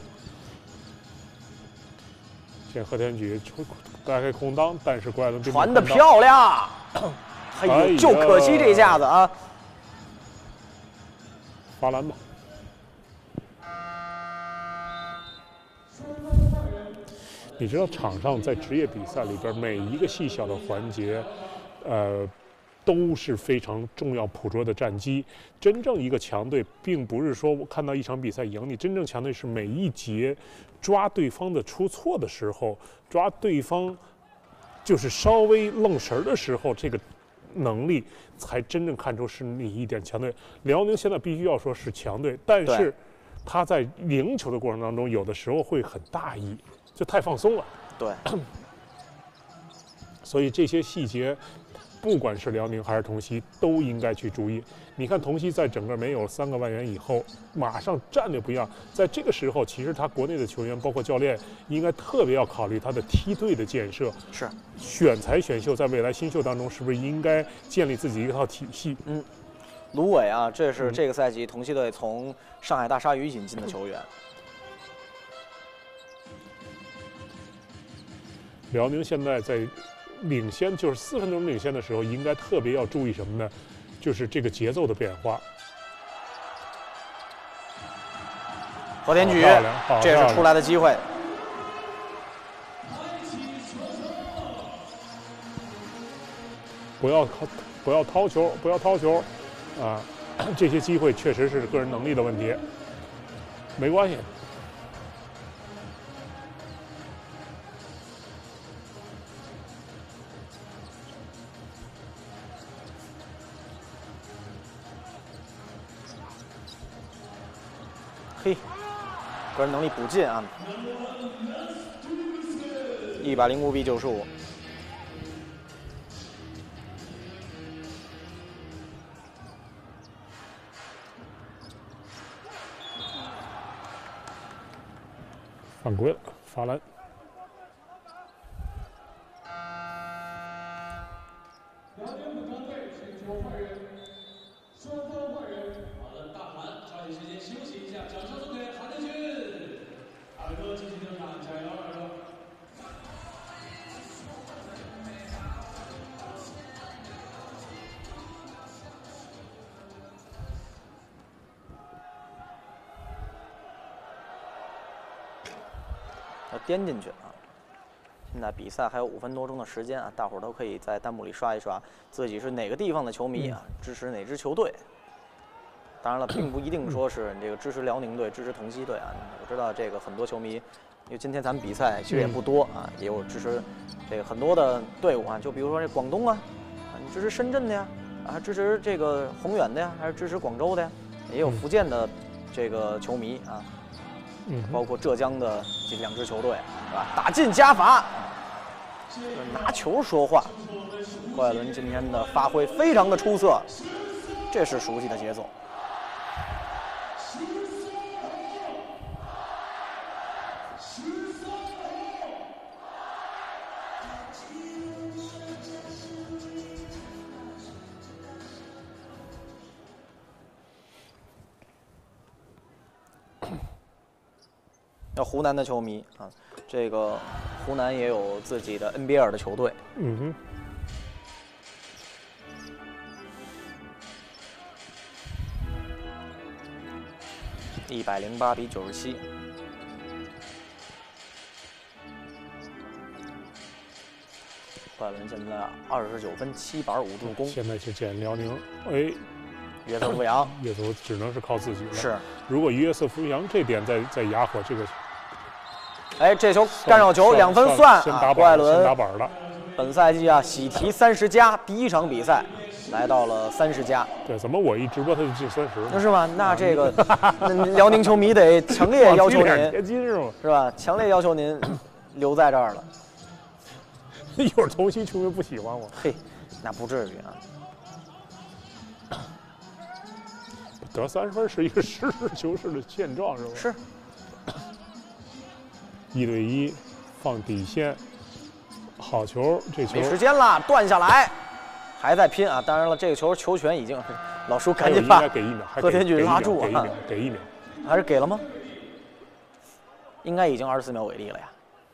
现在贺天举拉开空当，但是郭艾伦传得漂亮，哎呦，就可惜这下子啊！ 罚篮吧。你知道场上在职业比赛里边每一个细小的环节，都是非常重要捕捉的战机。真正一个强队，并不是说我看到一场比赛赢你，真正强队是每一节抓对方的出错的时候，抓对方就是稍微愣神儿的时候，这个能力，才真正看出是你一点强队。辽宁现在必须要说是强队，但对是他在赢球的过程当中，有的时候会很大意，就太放松了。 对， 所以这些细节，不管是辽宁还是同曦，都应该去注意。你看同曦在整个没有3个外援以后，马上战略不一样。在这个时候，其实他国内的球员，包括教练，应该特别要考虑他的梯队的建设。 是选材选秀，在未来新秀当中，是不是应该建立自己一套体系？ 卢伟啊，这是这个赛季同曦队从上海大鲨鱼引进的球员。 辽宁现在在领先，就是4分钟领先的时候，应该特别要注意什么呢？就是这个节奏的变化。 何田举， 漂亮好这是出来的机会。 不要掏球，不要掏球，啊，这些机会确实是个人能力的问题，没关系。 嘿，个人能力补进啊，105比95。 犯规了，罚篮。 辽宁武装队请求换人，双方换人。 好的，大韩抓紧时间休息一下，掌声送给韩德君。二哥继续登场，加油，二哥！ 要颠进去啊！现在比赛还有5分多钟的时间啊，大伙儿都可以在弹幕里刷一刷自己是哪个地方的球迷啊，支持哪支球队。当然了，并不一定说是你这个支持辽宁队、支持同曦队啊。我知道这个很多球迷，因为今天咱们比赛其实也不多啊，也有支持这个很多的队伍啊，就比如说这广东啊，你支持深圳的呀，啊支持这个宏远的呀，还是支持广州的呀，也有福建的这个球迷啊。包括浙江的这2支球队，是吧？打进加罚，拿球说话。郭艾伦今天的发挥非常的出色，这是熟悉的节奏。要湖南的球迷啊，这个湖南也有自己的 NBL 的球队。108比97。郭艾伦现在29分7板5助攻。 现在去见辽宁，哎， 约瑟夫杨， 约瑟夫只能是靠自己了。 是， 如果约瑟夫杨这点再压火这个， 哎，这球干扰球2分算啊！郭艾伦先打板了。 本赛季啊，喜提30加，第1场比赛来到了30加。 对，怎么我一直播他就进30？ 那是吧？那这个辽宁球迷得强烈要求您， 贴金是吗？ 是吧？强烈要求您留在这儿了。 一会儿同曦球迷不喜欢我。 嘿，那不至于啊。 得30分是一个实事求是的现状，是吧？ 是。 1对1，放底线，好球，这球没时间了，断下来，还在拼啊！当然了，这个球权已经，老叔赶紧把贺天举拉住啊！ 给1秒， 还是给了吗？应该已经24秒违例了呀。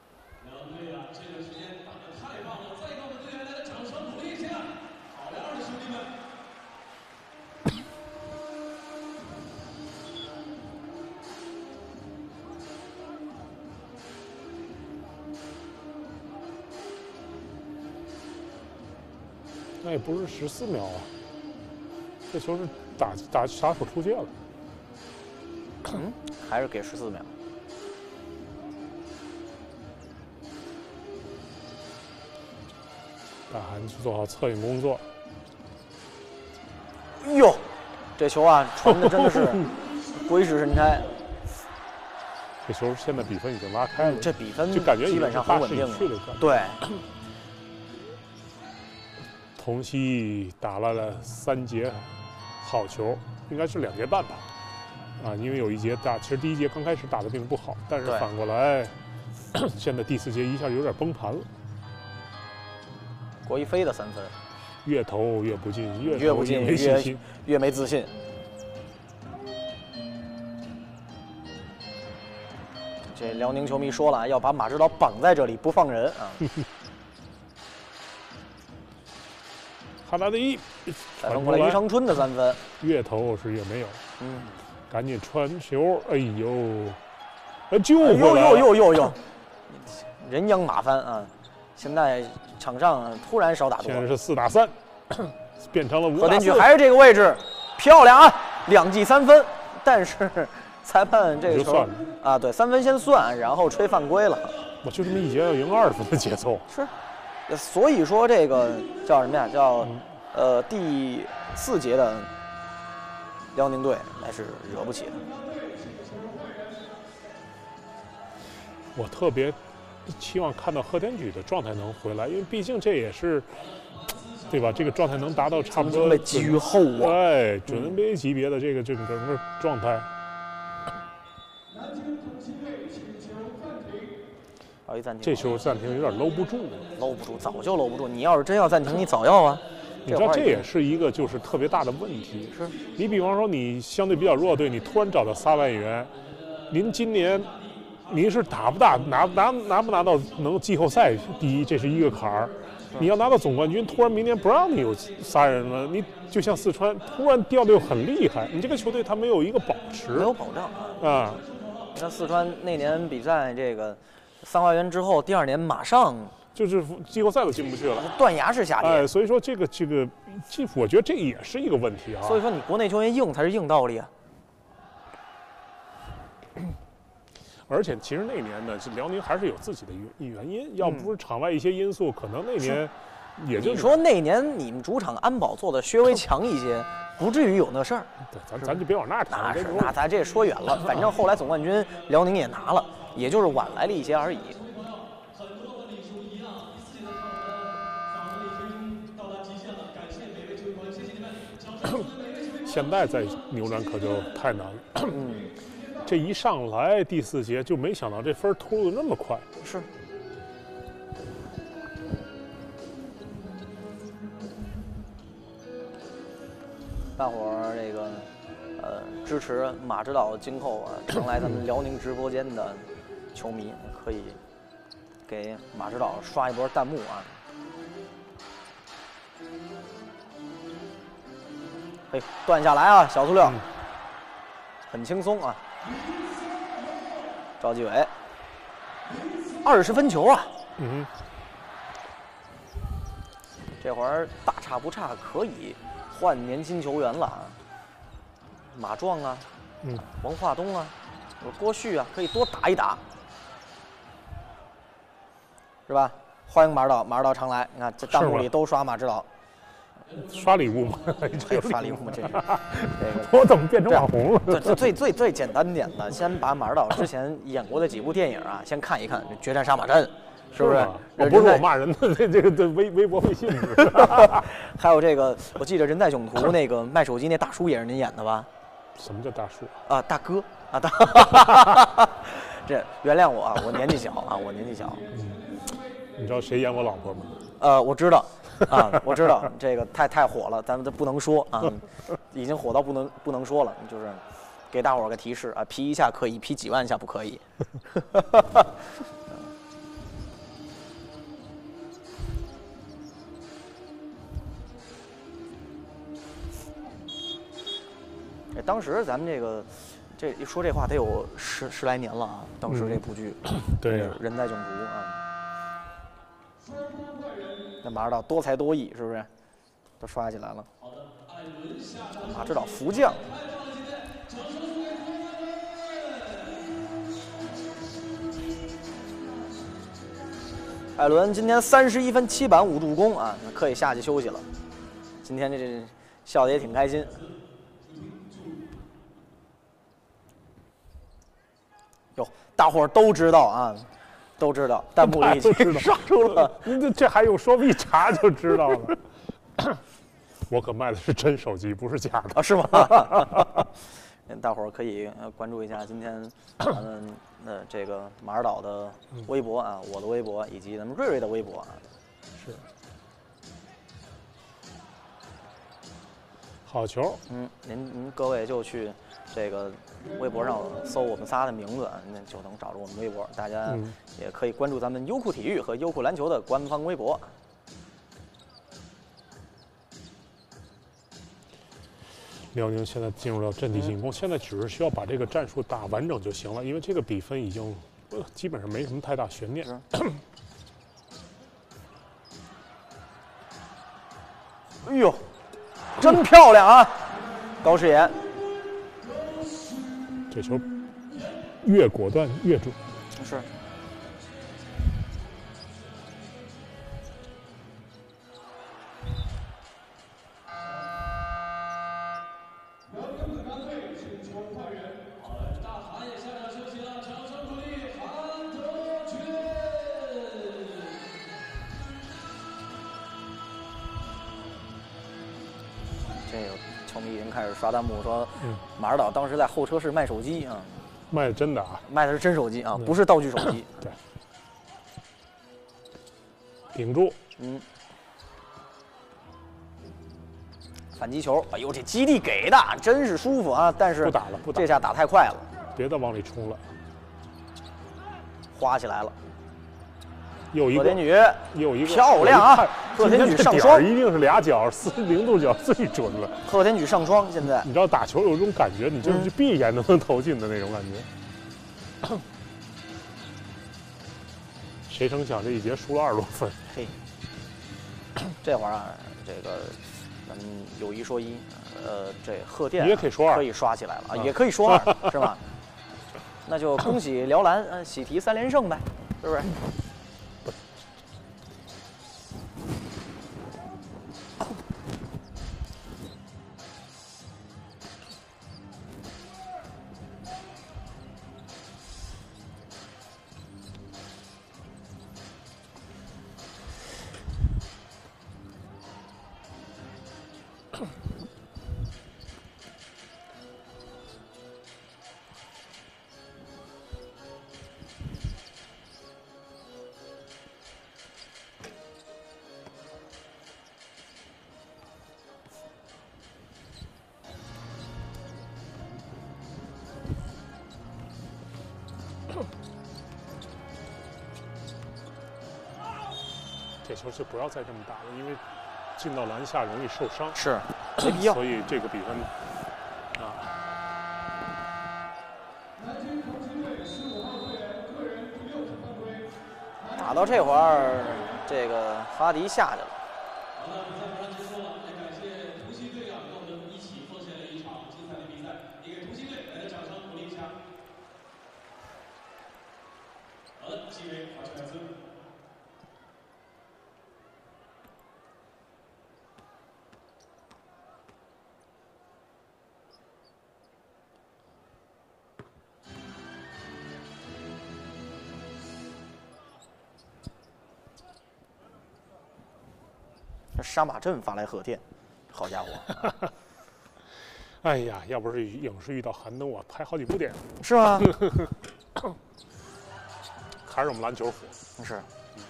那也不是14秒啊，这球是打手出界了。 还是给14秒。 大韩去做好策应工作， 哟，这球啊传的真的是鬼使神差。 这球现在比分已经拉开了， 这比分就感觉基本上很稳定了。对， 童曦打了3节好球，应该是2节半吧。啊，因为有1节打，其实第1节刚开始打得并不好，但是反过来，现在第4节一下有点崩盘了。 郭一飞的3分， 越投越不进， 越不进没信心， 越没自信。这辽宁球迷说了，要把马指导绑在这里不放人啊。 哈达迪再传过来，于长春的3分， 越投是越没有。 嗯， 赶紧传球，哎呦，救回来！ 哟，人仰马翻啊！现在场上突然少打多， 现在是4打3，变成了5打4。 贺天举还是这个位置，漂亮啊！2记3分，但是裁判这个球啊，对3分先算，然后吹犯规了。 我就这么1节要赢20分的节奏。 是，所以说这个叫什么呀？叫第4节的辽宁队那是惹不起的。 我特别期望看到贺天举的状态能回来，因为毕竟这也是，对吧？这个状态能达到差不多被寄予厚望， 哎，准杯级别的这个整个状态。 好，一暂停。 这球暂停有点搂不住了， 搂不住，早就搂不住。你要是真要暂停，你早要啊。 你知道这也是一个就是特别大的问题。 是你比方说你相对比较弱的队，你突然找到3外援，您今年您是打不打拿不拿到能季后赛第一，这是一个坎儿。你要拿到总冠军，突然明年不让你有3人了，你就像四川突然掉的又很厉害，你这个球队他没有一个保持， 没有保障啊。 你看四川那年比赛，这个3外援之后，第2年马上就是季后赛都进不去了， 断崖式下跌。 哎，所以说这我觉得这也是一个问题啊。 所以说你国内球员硬才是硬道理啊。 而且其实那年呢，辽宁还是有自己的原因，要不是场外一些因素，可能那年也就你说那年你们主场安保做的稍微强一些，不至于有那事儿。 对，咱就别往那儿谈。 那咱这说远了，反正后来总冠军辽宁也拿了，也就是晚来了一些而已。 现在再扭转可就太难了。这一上来第4节就没想到这分突入的那么快。 是。大伙儿这个支持马指导今后啊常来咱们辽宁直播间的球迷，可以给马指导刷一波弹幕啊。哎，断下来啊，小塑料，很轻松啊。赵继伟，20分球啊。这会儿大差不差，可以换年轻球员了啊。马壮啊，王化东啊，郭旭啊，可以多打一打，是吧？欢迎马指导，马指导常来。你看这弹幕里都刷马指导。 刷礼物吗？ 这刷礼物吗？这是这个。 我怎么变成网红了？ 最简单点的，先把马指导之前演过的几部电影啊，先看一看，《决战杀马镇》，是不是？ 不是我骂人的，这个微博微信。 还有这个，我记得《人在囧途》那个卖手机那大叔也是您演的吧？ 什么叫大叔？ 啊，大哥啊，这原谅我啊，我年纪小啊，我年纪小。 你知道谁演我老婆吗？ 我知道。啊，我知道这个太火了，咱们不能说啊，已经火到不能说了，就是给大伙儿个提示啊，批一下可以，批几万下不可以。当时咱们这一说这话得有十来年了啊，当时这部剧， 对， 人在囧途啊。那马指导多才多艺，是不是？都刷起来了。马指导福将。艾伦今天31分7板5助攻啊，可以下去休息了。今天这笑得也挺开心。哟，大伙儿都知道啊，都知道，弹幕里已经刷出了。 这还用说？一查就知道了。我可卖的是真手机，不是假的啊，是吗？大伙儿可以关注一下今天咱们的这个马尔岛的微博啊，我的微博以及咱们瑞瑞的微博啊。 是。好球。 您各位就去这个微博上搜我们仨的名字，那就能找着我们微博。大家也可以关注咱们优酷体育和优酷篮球的官方微博。 辽宁现在进入了阵地进攻，现在只是需要把这个战术打完整就行了，因为这个比分已经基本上没什么太大悬念。 哎呦，真漂亮啊，高诗岩！ 这球越果断越准。 是。这个球迷已经开始刷弹幕说，马尔岛当时在候车室卖手机啊， 卖的真的啊， 卖的是真手机啊，不是道具手机。 对，顶住， 反击球，哎呦，这基地给的真是舒服啊！但是不打了， 这下打太快了， 别再往里冲了， 花起来了。 又一个贺田举， 又一个漂亮啊！贺田举上双， 一定是俩角，0度角最准了。 贺田举上双，现在你知道打球有一种感觉，你就是闭眼都能投进的那种感觉。谁成想这一节输了20多分？ 嘿，这会儿啊，这个咱们有一说一，这贺电也可以说2， 可以刷起来了啊，也可以说2，是吧？那就恭喜辽篮，喜提3连胜呗，是不是？ 这球就不要再这么打了，因为进到篮下容易受伤。 是，没必要。 所以这个比分啊， 打到这会儿，这个哈迪下去了。 好的，比赛马上结束了，也感谢图西队跟我们一起奉献了一场精彩的比赛，也给图西队来点掌声鼓励一下。好的，纪委发出来自。 杀马镇发来贺电，好家伙！ 哎呀，要不是影视遇到寒冬，我拍好几部电影。 是吗？ 还是我们篮球服。 是。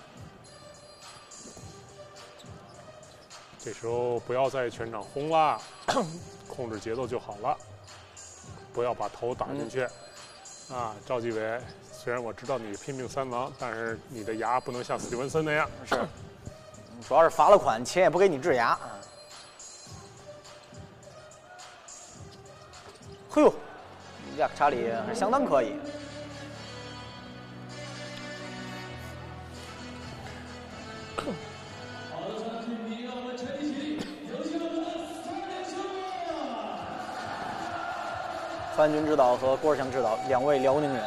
这时候不要在全场轰啦，控制节奏就好了，不要把头打进去。啊，赵继伟，虽然我知道你拼命3王，但是你的牙不能像史蒂文森那样。 是。主要是罚了款，钱也不给你治牙。嘿呦，亚克查里还相当可以。范军指导和郭尔强指导2位辽宁人。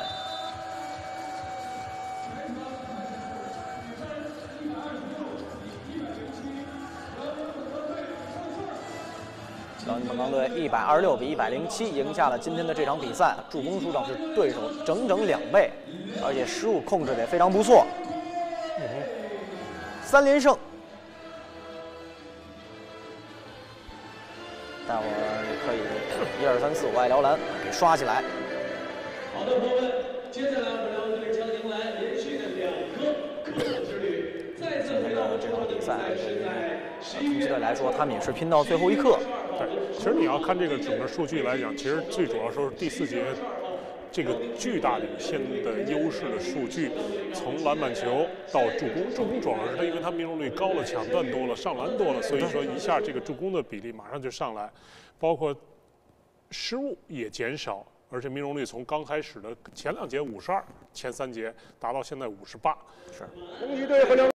辽宁本钢队126比107赢下了今天的这场比赛，助攻数上是对手整整2倍，而且失误控制的也非常不错。3连胜，待会儿可以1、2、3、4、5爱辽篮给刷起来。 好的，朋友们，接下来我们辽宁队将迎来连续的2个客场之旅。再次回到这场比赛，对于突击队来说，他们也是拼到最后一刻。 对，其实你要看这个整个数据来讲，其实最主要说是第4节这个巨大领先的优势的数据，从篮板球到助攻，助攻主要是因为他命中率高了，抢断多了，上篮多了，所以说一下这个助攻的比例马上就上来，包括失误也减少，而且命中率从刚开始的前2节52，前3节达到现在58。 是。 红旗队和辽